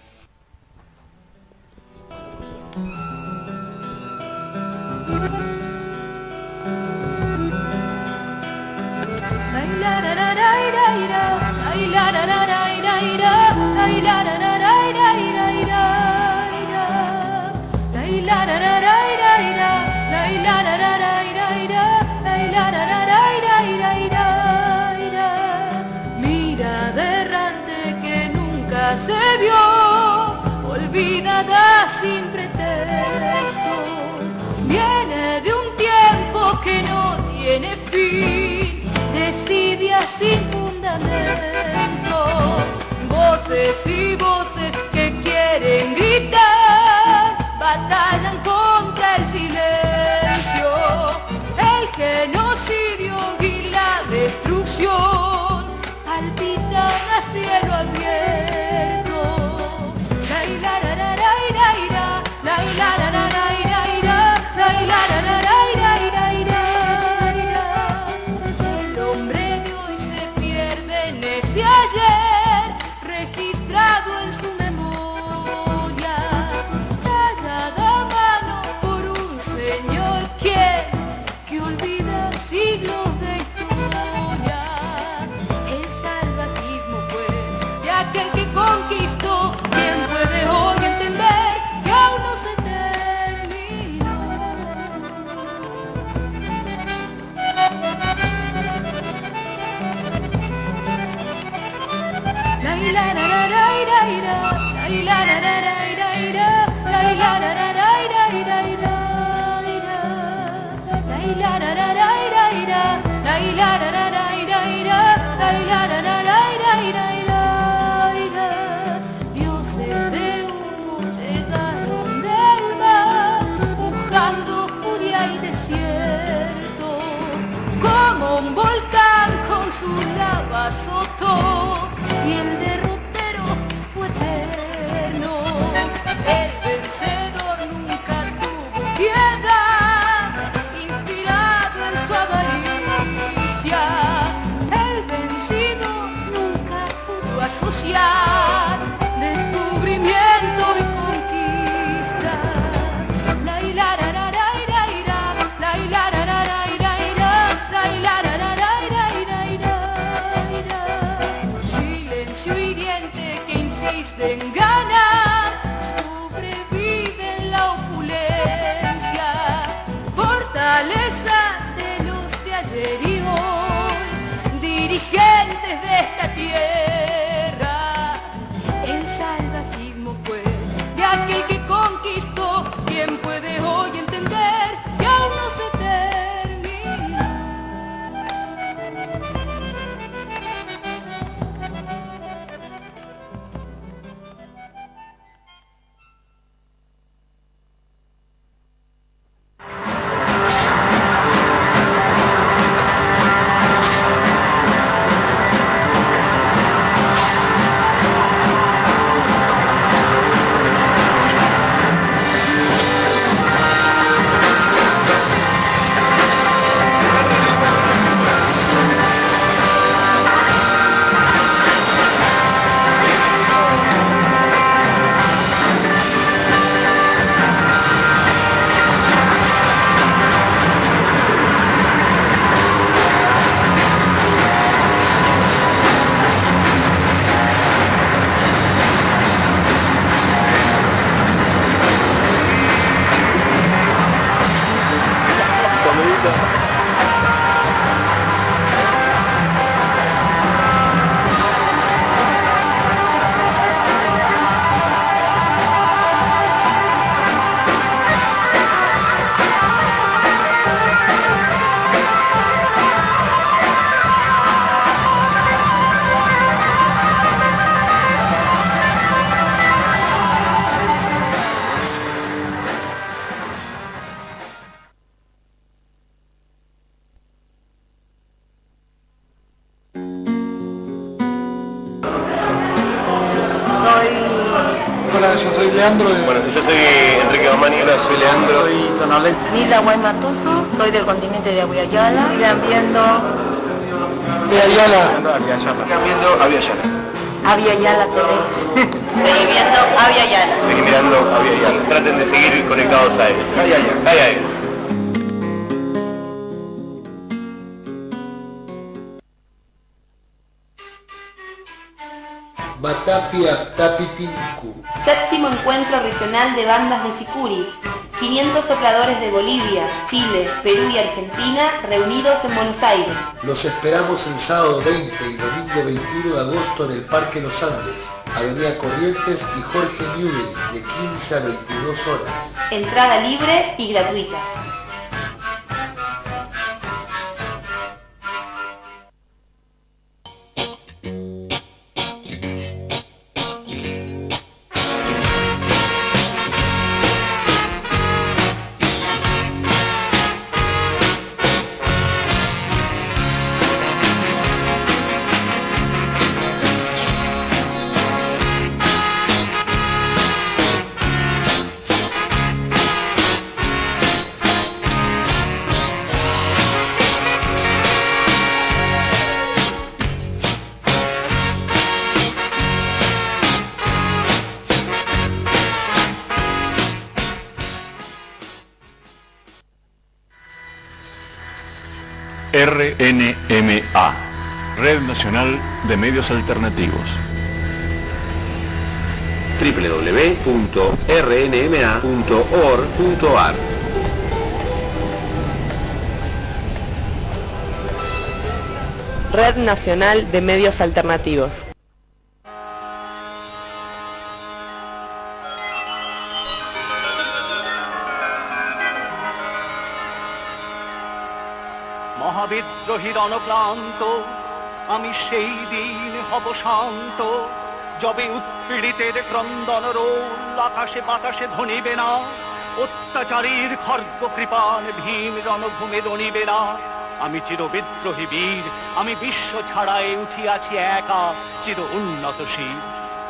S13: Mirada errante que nunca se vio, olvidada sin pretextos, viene de un tiempo que no tiene fin, desidia sin fundamento, voces y voces que quieren gritar, batallan contra el silencio, el genocidio y la destrucción, palpitan a cielo abierto, la ira, la ra, ra, ira, ira, la ira, ra, ra, ra, ira, ira, la ira, ra, ra, ra, ira, ira, ira, ira. El hombre de hoy se pierde en ese ayer, registrado en su memoria, tallada a mano por un señor quien que olvida siglos de historia. El salvajismo fue de aquel que conquistó, quien puede hoy entender que aún no se terminó. La ila ra ra ra ira ira, la ila ra ra ra ira ira, la ila ra ra ra ira ira ira ira, la ila ra ra ra ira ira, la ila ra ra ra ira ira, la ila ra ra ra ira ira ira ira. Dioses de humo llegaron del mar, buscando furia y desierto, como un volcán con su lava azotó, y el derrotero fue eterno. El vencedor nunca tuvo piedad, inspirado en su avaricia. El vencido nunca pudo asociar descubrimiento y conquista. La ila ra ra ra ira ira, la ila ra ra ra ira ira, la ila ra ra ra ira ira ira ira. Silencio hiriente que insiste en ganar, sobrevive en la opulencia, fortaleza de los de ayer y hoy, dirigentes de esta tierra. El salvajismo fue de aquel que conquistó, quien puede hoy entender que aún no se termina.
S14: Hola, yo soy Leandro. De...
S7: Bueno, yo soy Enrique Mamani. Hola, soy Leandro.
S14: Soy Tonalé.
S8: Nilda Guaymatuso, soy del continente de Aviala. Sigan viendo...
S14: Aviala.
S7: Sigan viendo Aviala.
S8: Aviala T V. Sigan viendo Aviala.
S7: Seguí mirando Aviala. Traten de seguir conectados a él. Ay, ay, ay. Ay, ay.
S15: Batapia Tapitinku.
S16: Séptimo encuentro regional de bandas de sicuris. quinientos sopladores de Bolivia, Chile, Perú y Argentina reunidos en Buenos Aires.
S15: Los esperamos el sábado veinte y domingo veintiuno de agosto en el Parque Los Andes, Avenida Corrientes y Jorge Newbery, de quince a veintidós horas.
S16: Entrada libre y gratuita.
S9: R N M A, Red Nacional de Medios Alternativos.
S7: w w w punto r n m a punto org punto a r
S1: Red Nacional de Medios Alternativos.
S10: মহাবিদ্রোহীর অনক্লান্ত আমি সেই দিন হব শান্ত যবে উৎপীড়িতের ক্রন্দন রোল আকাশে বাতাসে ধ্বনিবে না অত্যাচারীর খর্গ কৃপান ভীম রণভূমে দণিবে না আমি চির বিদ্রোহী বীর আমি বিশ্ব ছাড়াই উঠিয়াছি একা চির উন্নত শির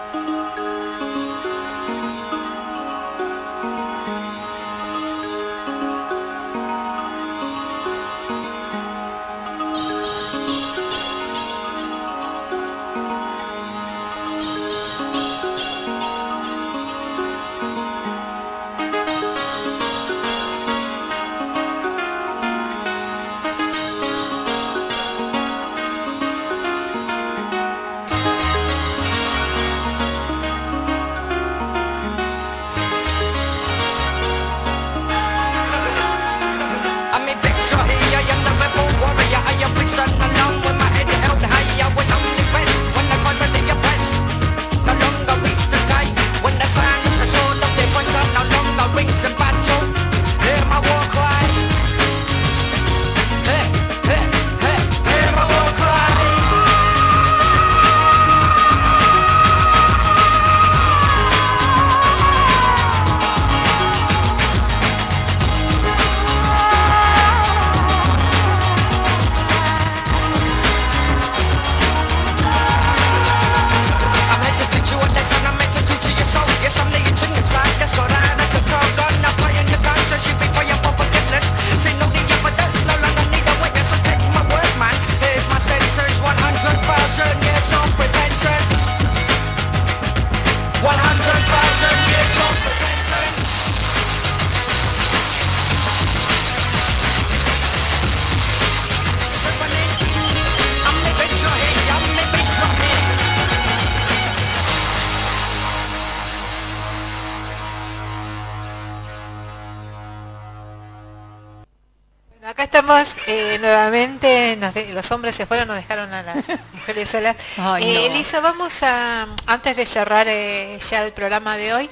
S3: Acá estamos eh, nuevamente, nos de, los hombres se fueron, nos dejaron a las mujeres solas.
S11: Ay,
S3: eh,
S11: no.
S3: Elisa, vamos a, antes de cerrar eh, ya el programa de hoy,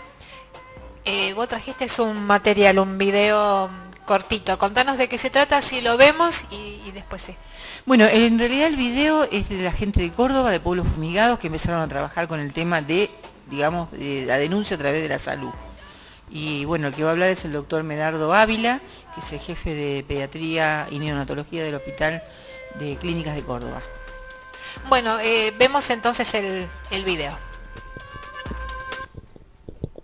S3: eh, vos trajiste un material, un video cortito. Contanos de qué se trata, si lo vemos y, y después sí.
S11: Bueno, en realidad el video es de la gente de Córdoba, de Pueblos Fumigados, que empezaron a trabajar con el tema de, digamos, de la denuncia a través de la salud. Y bueno, el que va a hablar es el doctor Medardo Ávila, que es el jefe de pediatría y neonatología del Hospital de Clínicas de Córdoba.
S3: Bueno, eh, vemos entonces el, el video.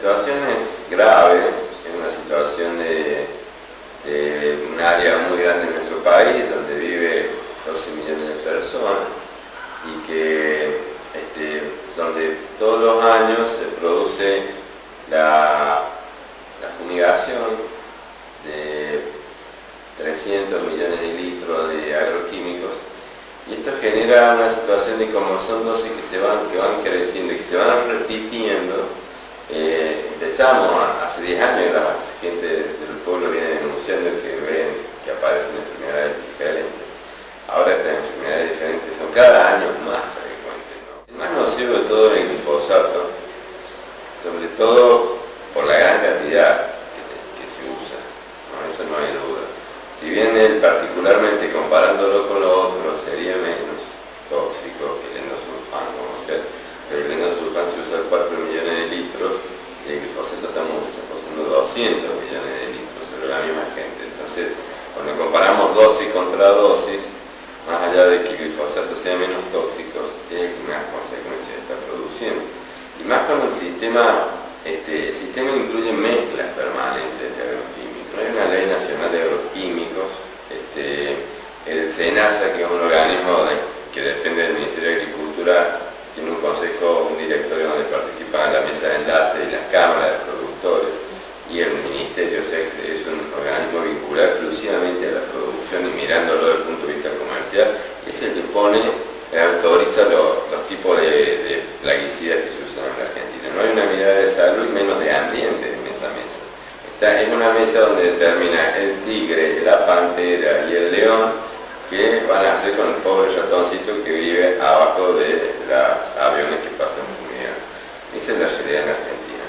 S14: situación es grave, es una situación de, de un área muy grande en nuestro país, donde vive doce millones de personas, y que este, donde todos los años se produce la, la fumigación de trescientos millones de litros de agroquímicos, y esto genera una situación de como son dosis que se van, que van creciendo y que se van repitiendo. Eh, empezamos hace diez años, la gente del pueblo viene denunciando que ven que aparecen enfermedades diferentes. Ahora estas enfermedades diferentes son cada año más frecuentes, ¿no? El más nocivo de todo es el glifosato, sobre todo por la gran cantidad que, que se usa, ¿no? Eso no hay duda. Si bien él particularmente comparándolo con lo otro sería menos tóxico que el endosulfán, como sea, pero el endosulfán se usa cuatro millones de litros y el glifosato estamos usando doscientos millones de litros sobre la misma gente. Entonces, cuando comparamos dosis contra dosis, más allá de que el glifosato sea menos tóxico, es el que más consecuencias está produciendo. Y más con el sistema, este, el sistema incluye mezclas permanentes de agroquímicos. No hay una ley nacional de agroquímicos. Este, el SENASA, que es un organismo de, que depende del Ministerio de Agricultura, tiene un consejo, un directorio donde participan la mesa de enlace y las cámaras de productores, y el ministerio, o sea, es un organismo vinculado exclusivamente a la producción y mirándolo desde el punto de vista comercial, es el que pone, autoriza lo, los tipos de, de plaguicidas que se usan en la Argentina. No hay una mirada de salud y menos de ambiente en esa mesa. Esta es una mesa donde determina el tigre, la pantera y el león, que van a hacer con el pobre ratoncito que vive abajo de los aviones que pasan fumigando. Esa es la realidad en Argentina.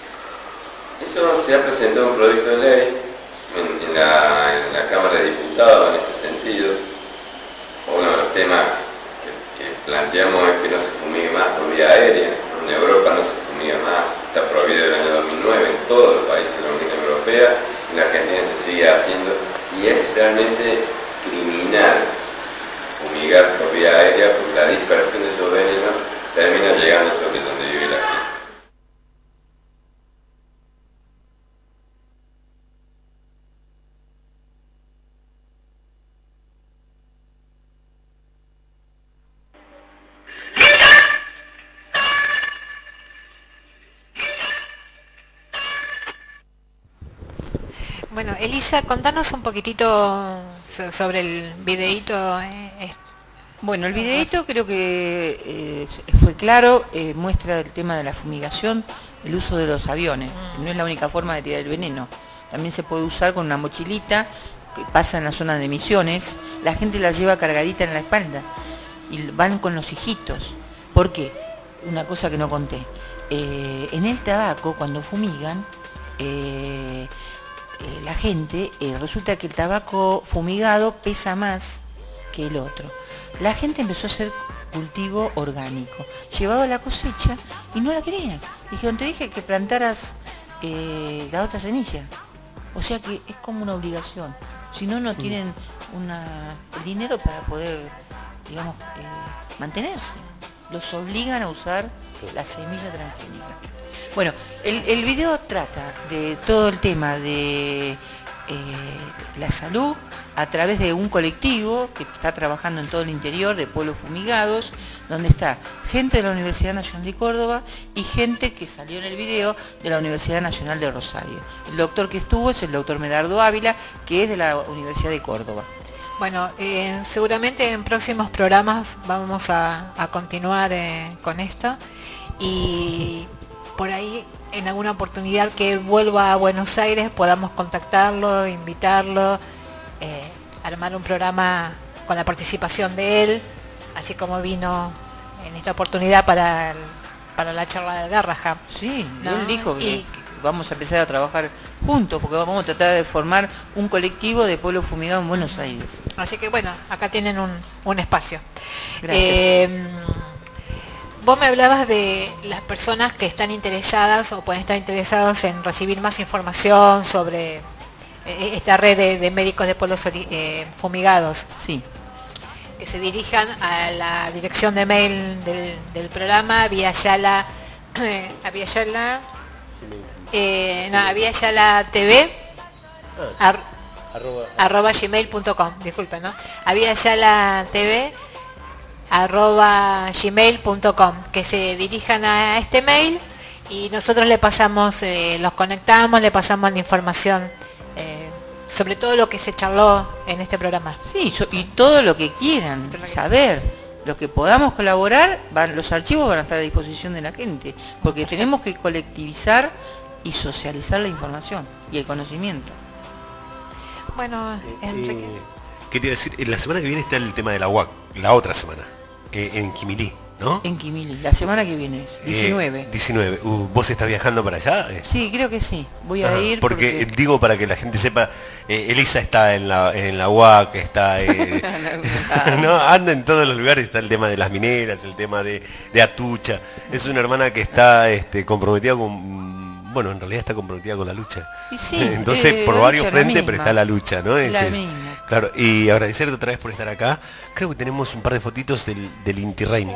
S14: Eso se ha presentado un proyecto de ley en, en, la, en la Cámara de Diputados en este sentido. Uno de los temas que, que planteamos es que no se fumigue más por vía aérea. En Europa no se fumiga más, está prohibido el año dos mil nueve en todos los países de la Unión Europea, en la Argentina se sigue haciendo, y es realmente criminal fumigar por vía aérea, porque la dispersión de esos venenos termina llegando sobre donde vive la gente.
S3: Bueno, Elisa, contanos un poquitito sobre el videíto. Eh,
S11: bueno, el videíto creo que eh, fue claro, eh, muestra el tema de la fumigación, el uso de los aviones. No es la única forma de tirar el veneno. También se puede usar con una mochilita que pasa en la zona de Misiones. La gente la lleva cargadita en la espalda y van con los hijitos. ¿Por qué? Una cosa que no conté. Eh, en el tabaco, cuando fumigan, eh, Eh, la gente, eh, resulta que el tabaco fumigado pesa más que el otro. La gente empezó a hacer cultivo orgánico, llevaba la cosecha y no la querían. Dijeron, te dije que plantaras eh, la otra semilla. O sea que es como una obligación, si no, no tienen una, el dinero para poder, digamos, eh, mantenerse. Los obligan a usar la semilla transgénica. Bueno, el, el video trata de todo el tema de eh, la salud a través de un colectivo que está trabajando en todo el interior de pueblos fumigados, donde está gente de la Universidad Nacional de Córdoba y gente que salió en el video de la Universidad Nacional de Rosario. El doctor que estuvo es el doctor Medardo Ávila, que es de la Universidad de Córdoba.
S3: Bueno, eh, seguramente en próximos programas vamos a, a continuar eh, con esto, y por ahí en alguna oportunidad que vuelva a Buenos Aires podamos contactarlo, invitarlo, eh, armar un programa con la participación de él, así como vino en esta oportunidad para, el, para la charla de Garrahan.
S11: Sí,
S3: ¿no?
S11: Él dijo que
S3: y,
S11: vamos a empezar a trabajar juntos, porque vamos a tratar de formar un colectivo de pueblo fumigado en Buenos Aires.
S3: Así que bueno, acá tienen un, un espacio.
S11: Gracias.
S3: Eh, Vos me hablabas de las personas que están interesadas o pueden estar interesados en recibir más información sobre eh, esta red de, de médicos de pueblos eh, fumigados.
S11: Sí.
S3: Que se dirijan a la dirección de mail del, del programa, vía Yala, eh, a vía Yala Eh, no, había ya la T V, ar,
S2: Arroba.
S3: arroba gmail punto com, disculpen, ¿no? Había ya la T V, arroba gmail punto com, que se dirijan a este mail y nosotros le pasamos, eh, los conectamos, le pasamos la información eh, sobre todo lo que se charló en este programa.
S11: Sí, so, y todo lo que quieran saber, lo que podamos colaborar, van, los archivos van a estar a disposición de la gente, porque tenemos que colectivizar y socializar la información y el conocimiento.
S3: Bueno, Enrique.
S2: Eh, quería decir, la semana que viene está el tema de la U A C, la otra semana, eh, en Quimilí, ¿no?
S11: En Quimilí, la semana que viene es diecinueve.
S2: Eh, diecinueve. Uh, ¿Vos estás viajando para allá?
S11: Sí, creo que sí. Voy a
S2: Ajá,
S11: ir
S2: porque,
S11: porque...
S2: eh, digo para que la gente sepa, eh, Elisa está en la en la U A C, está eh, no, anda en todos los lugares, está el tema de las mineras, el tema de, de Atucha. Es una hermana que está este, comprometida con, bueno, en realidad está comprometida con la lucha.
S11: Y sí,
S2: entonces
S11: eh,
S2: por
S11: la
S2: varios
S11: lucha, la
S2: frentes, pero
S11: misma.
S2: está la lucha, ¿no? Es,
S11: La
S2: es-
S11: misma.
S2: Claro, y agradecerte otra vez por estar acá. Creo que tenemos un par de fotitos del, del Inti Raymi.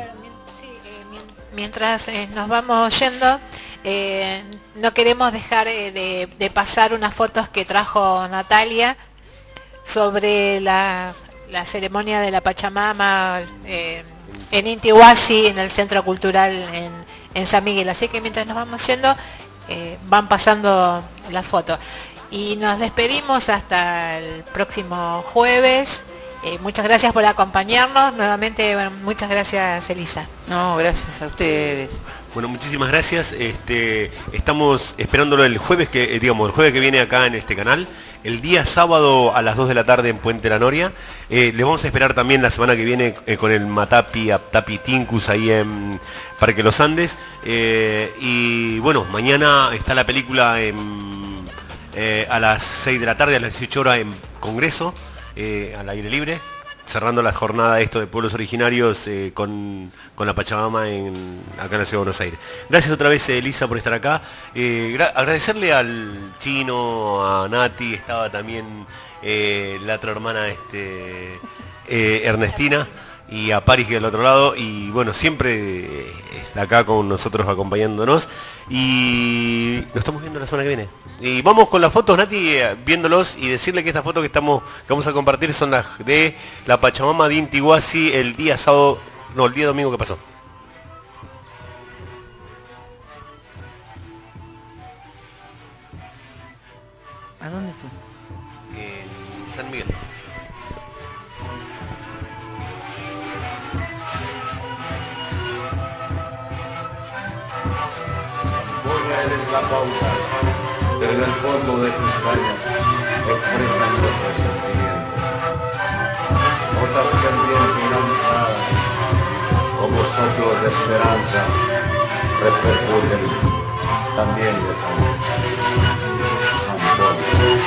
S3: Mientras eh, nos vamos yendo, eh, no queremos dejar eh, de, de pasar unas fotos que trajo Natalia sobre la, la ceremonia de la Pachamama eh, en Inti Huasi, en el Centro Cultural en, en San Miguel. Así que mientras nos vamos yendo, eh, van pasando las fotos. Y nos despedimos hasta el próximo jueves. Eh, muchas gracias por acompañarnos. Nuevamente, bueno, muchas gracias, Elisa.
S11: No, gracias a ustedes.
S2: Bueno, muchísimas gracias. Este, estamos esperándolo el jueves que, eh, digamos, el jueves que viene acá en este canal. El día sábado a las dos de la tarde en Puente La Noria. Eh, le vamos a esperar también la semana que viene eh, con el Matapi Aptapi Tincus ahí en Parque Los Andes. Eh, y bueno, mañana está la película en, eh, a las seis de la tarde, a las dieciocho horas en Congreso, eh, al aire libre, cerrando la jornada esto de pueblos originarios eh, con, con la Pachamama en, acá en la Ciudad de Buenos Aires. Gracias otra vez, Elisa, por estar acá. Eh, agradecerle al Chino, a Nati, estaba también eh, la otra hermana este, eh, Ernestina, y a Paris del otro lado, y bueno, siempre está acá con nosotros acompañándonos, y nos estamos viendo la semana que viene. Y vamos con las fotos, Nati, eh, viéndolos, y decirle que estas fotos que estamos que vamos a compartir son las de la Pachamama de Inti Huasi el día sábado, no, el día domingo que pasó.
S11: ¿A dónde fue?
S2: En San Miguel.
S17: Boya eres la pauta, pero en el fondo de tus cañas expresan nuestros sentimientos. Notas que ambientan una mirada, como soplos de esperanza, repercuten también de San Santorio.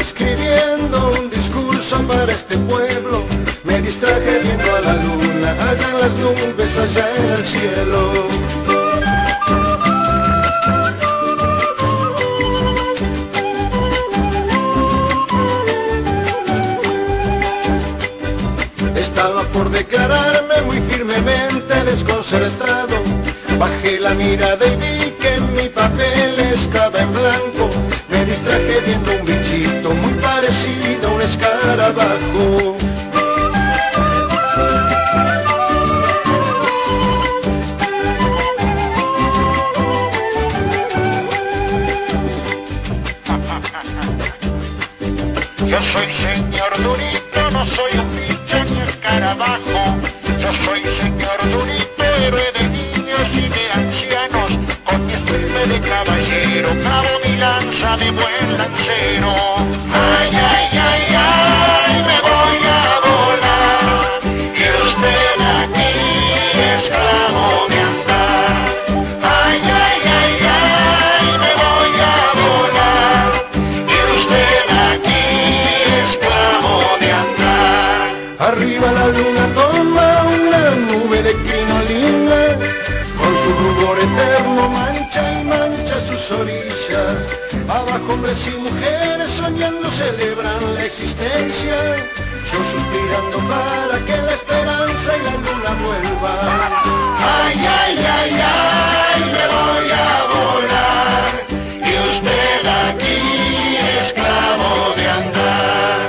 S4: escribiendo un discurso para este pueblo. Me distraje viendo a la luna, allá en las nubes, allá en el cielo. Estaba por declararme muy firmemente desconcertado. Bajé la mirada y vi que mi papel estaba en blanco. Me distraje viendo un bichito muy parecido a un escarabajo.
S10: Yo soy señor Durito, no soy un bicho ni escarabajo. Yo soy señor Durito, héroe de niños y de ancianos. Con mi estirpe de caballero, clavo mi lanza de buen lancero. Ay, ay, ay, ay, me voy a volar. Y usted aquí, esclavo de andar. Ay, ay, ay, ay, me voy a volar. Y usted aquí, esclavo de andar.
S4: Arriba la luna toma una nube de crinolina, con su rubor eterno mancha y mancha sus orillas. Abajo hombres y mujeres soñando celebran la existencia. Yo suspirando para que la esperanza y la luna vuelva. Ay, ay, ay, ay, me voy a volar. Y usted aquí, esclavo de andar.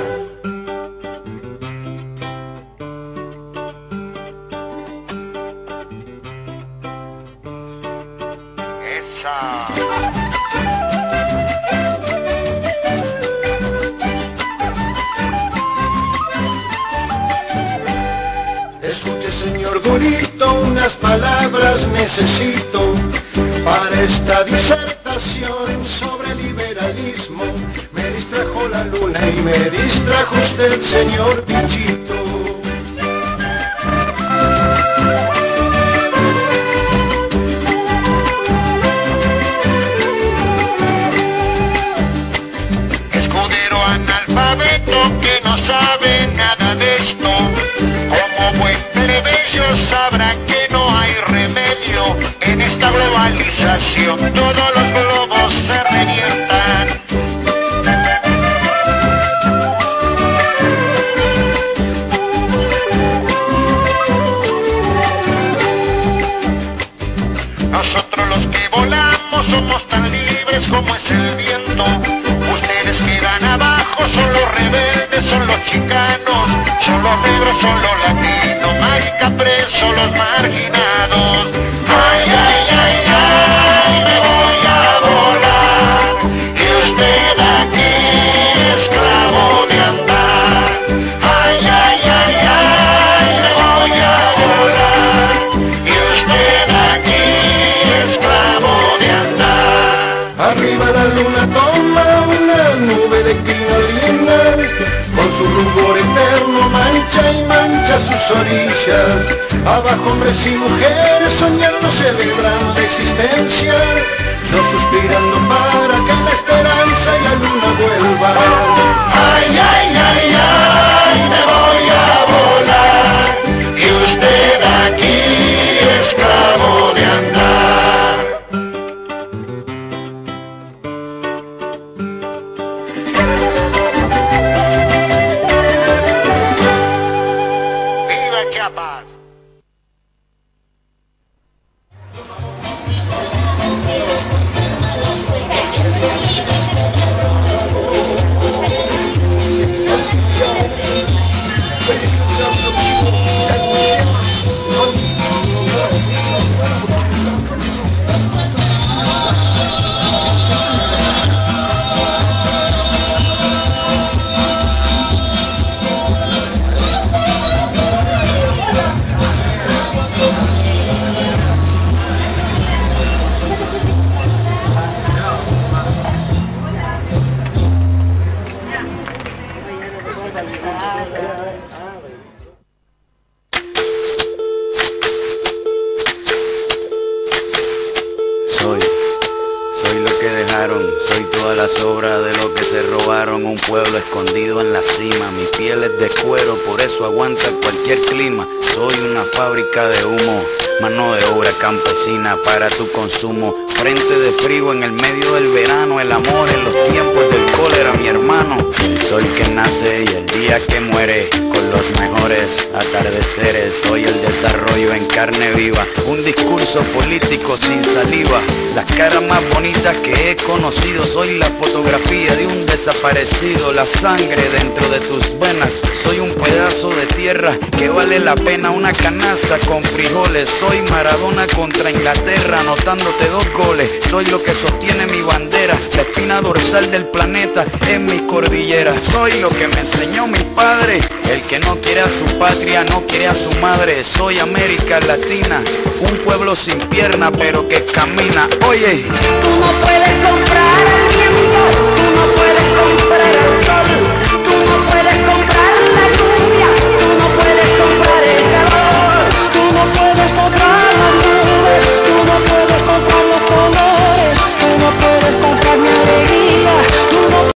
S4: Escuche, señor Durito, unas palabras necesito para esta disertación sobre liberalismo. Me distrajo la luna y me distrajo usted, señor Bichito.
S10: Escudero analfabeto que no sabe nada de esto, como buen plebeyo sabrá que no hay remedio. En esta globalización todos los globos se revientan. Nosotros los que volamos somos tan libres como es el viento. Ustedes quedan abajo, son los rebeldes, son los chicanos, son los negros, son los latinos, marica presos, los marginados. Ay, ay, ay, ay, me voy a volar. Y usted aquí, esclavo de andar. Ay, ay, ay, ay, me voy a volar. Y usted aquí, esclavo de andar.
S4: Arriba la luna toma una nube de crinolina, con su rubor eterno mancha y mancha sus orillas. Abajo hombres y mujeres soñando celebran la existencia. Yo suspirando para que la esperanza y la luna vuelva. Ay, ay, ay, ay, me voy a volar. Y usted aquí, esclavo de andar.
S10: ¡Viva Chiapas!
S18: en un pueblo escondido en la cima. Mi piel es de cuero, por eso aguanta cualquier clima. Soy una fábrica de humo, mano de obra campesina para tu consumo. Frente de frío en el medio del verano, el amor en los tiempos del cólera, mi hermano. El sol que nace y el día que muere, con los mejores atardeceres. Soy el desarrollo en carne viva, un discurso político sin saliva. Las caras más bonitas que he conocido, soy la fotografía de un desaparecido. La sangre dentro de tus venas, soy un pedazo de tierra que vale la pena una canasta con frijoles. Soy Maradona contra Inglaterra, anotándote dos goles. Soy lo que sostiene mi bandera, la espina dorsal del planeta en mi cordillera. Soy lo que me enseñó mi padre, el que no quiere a su patria, no quiere a su madre. Soy América Latina, un pueblo sin pierna pero que camina. Oye,
S13: tú no puedes comprar el tiempo, tú no puedes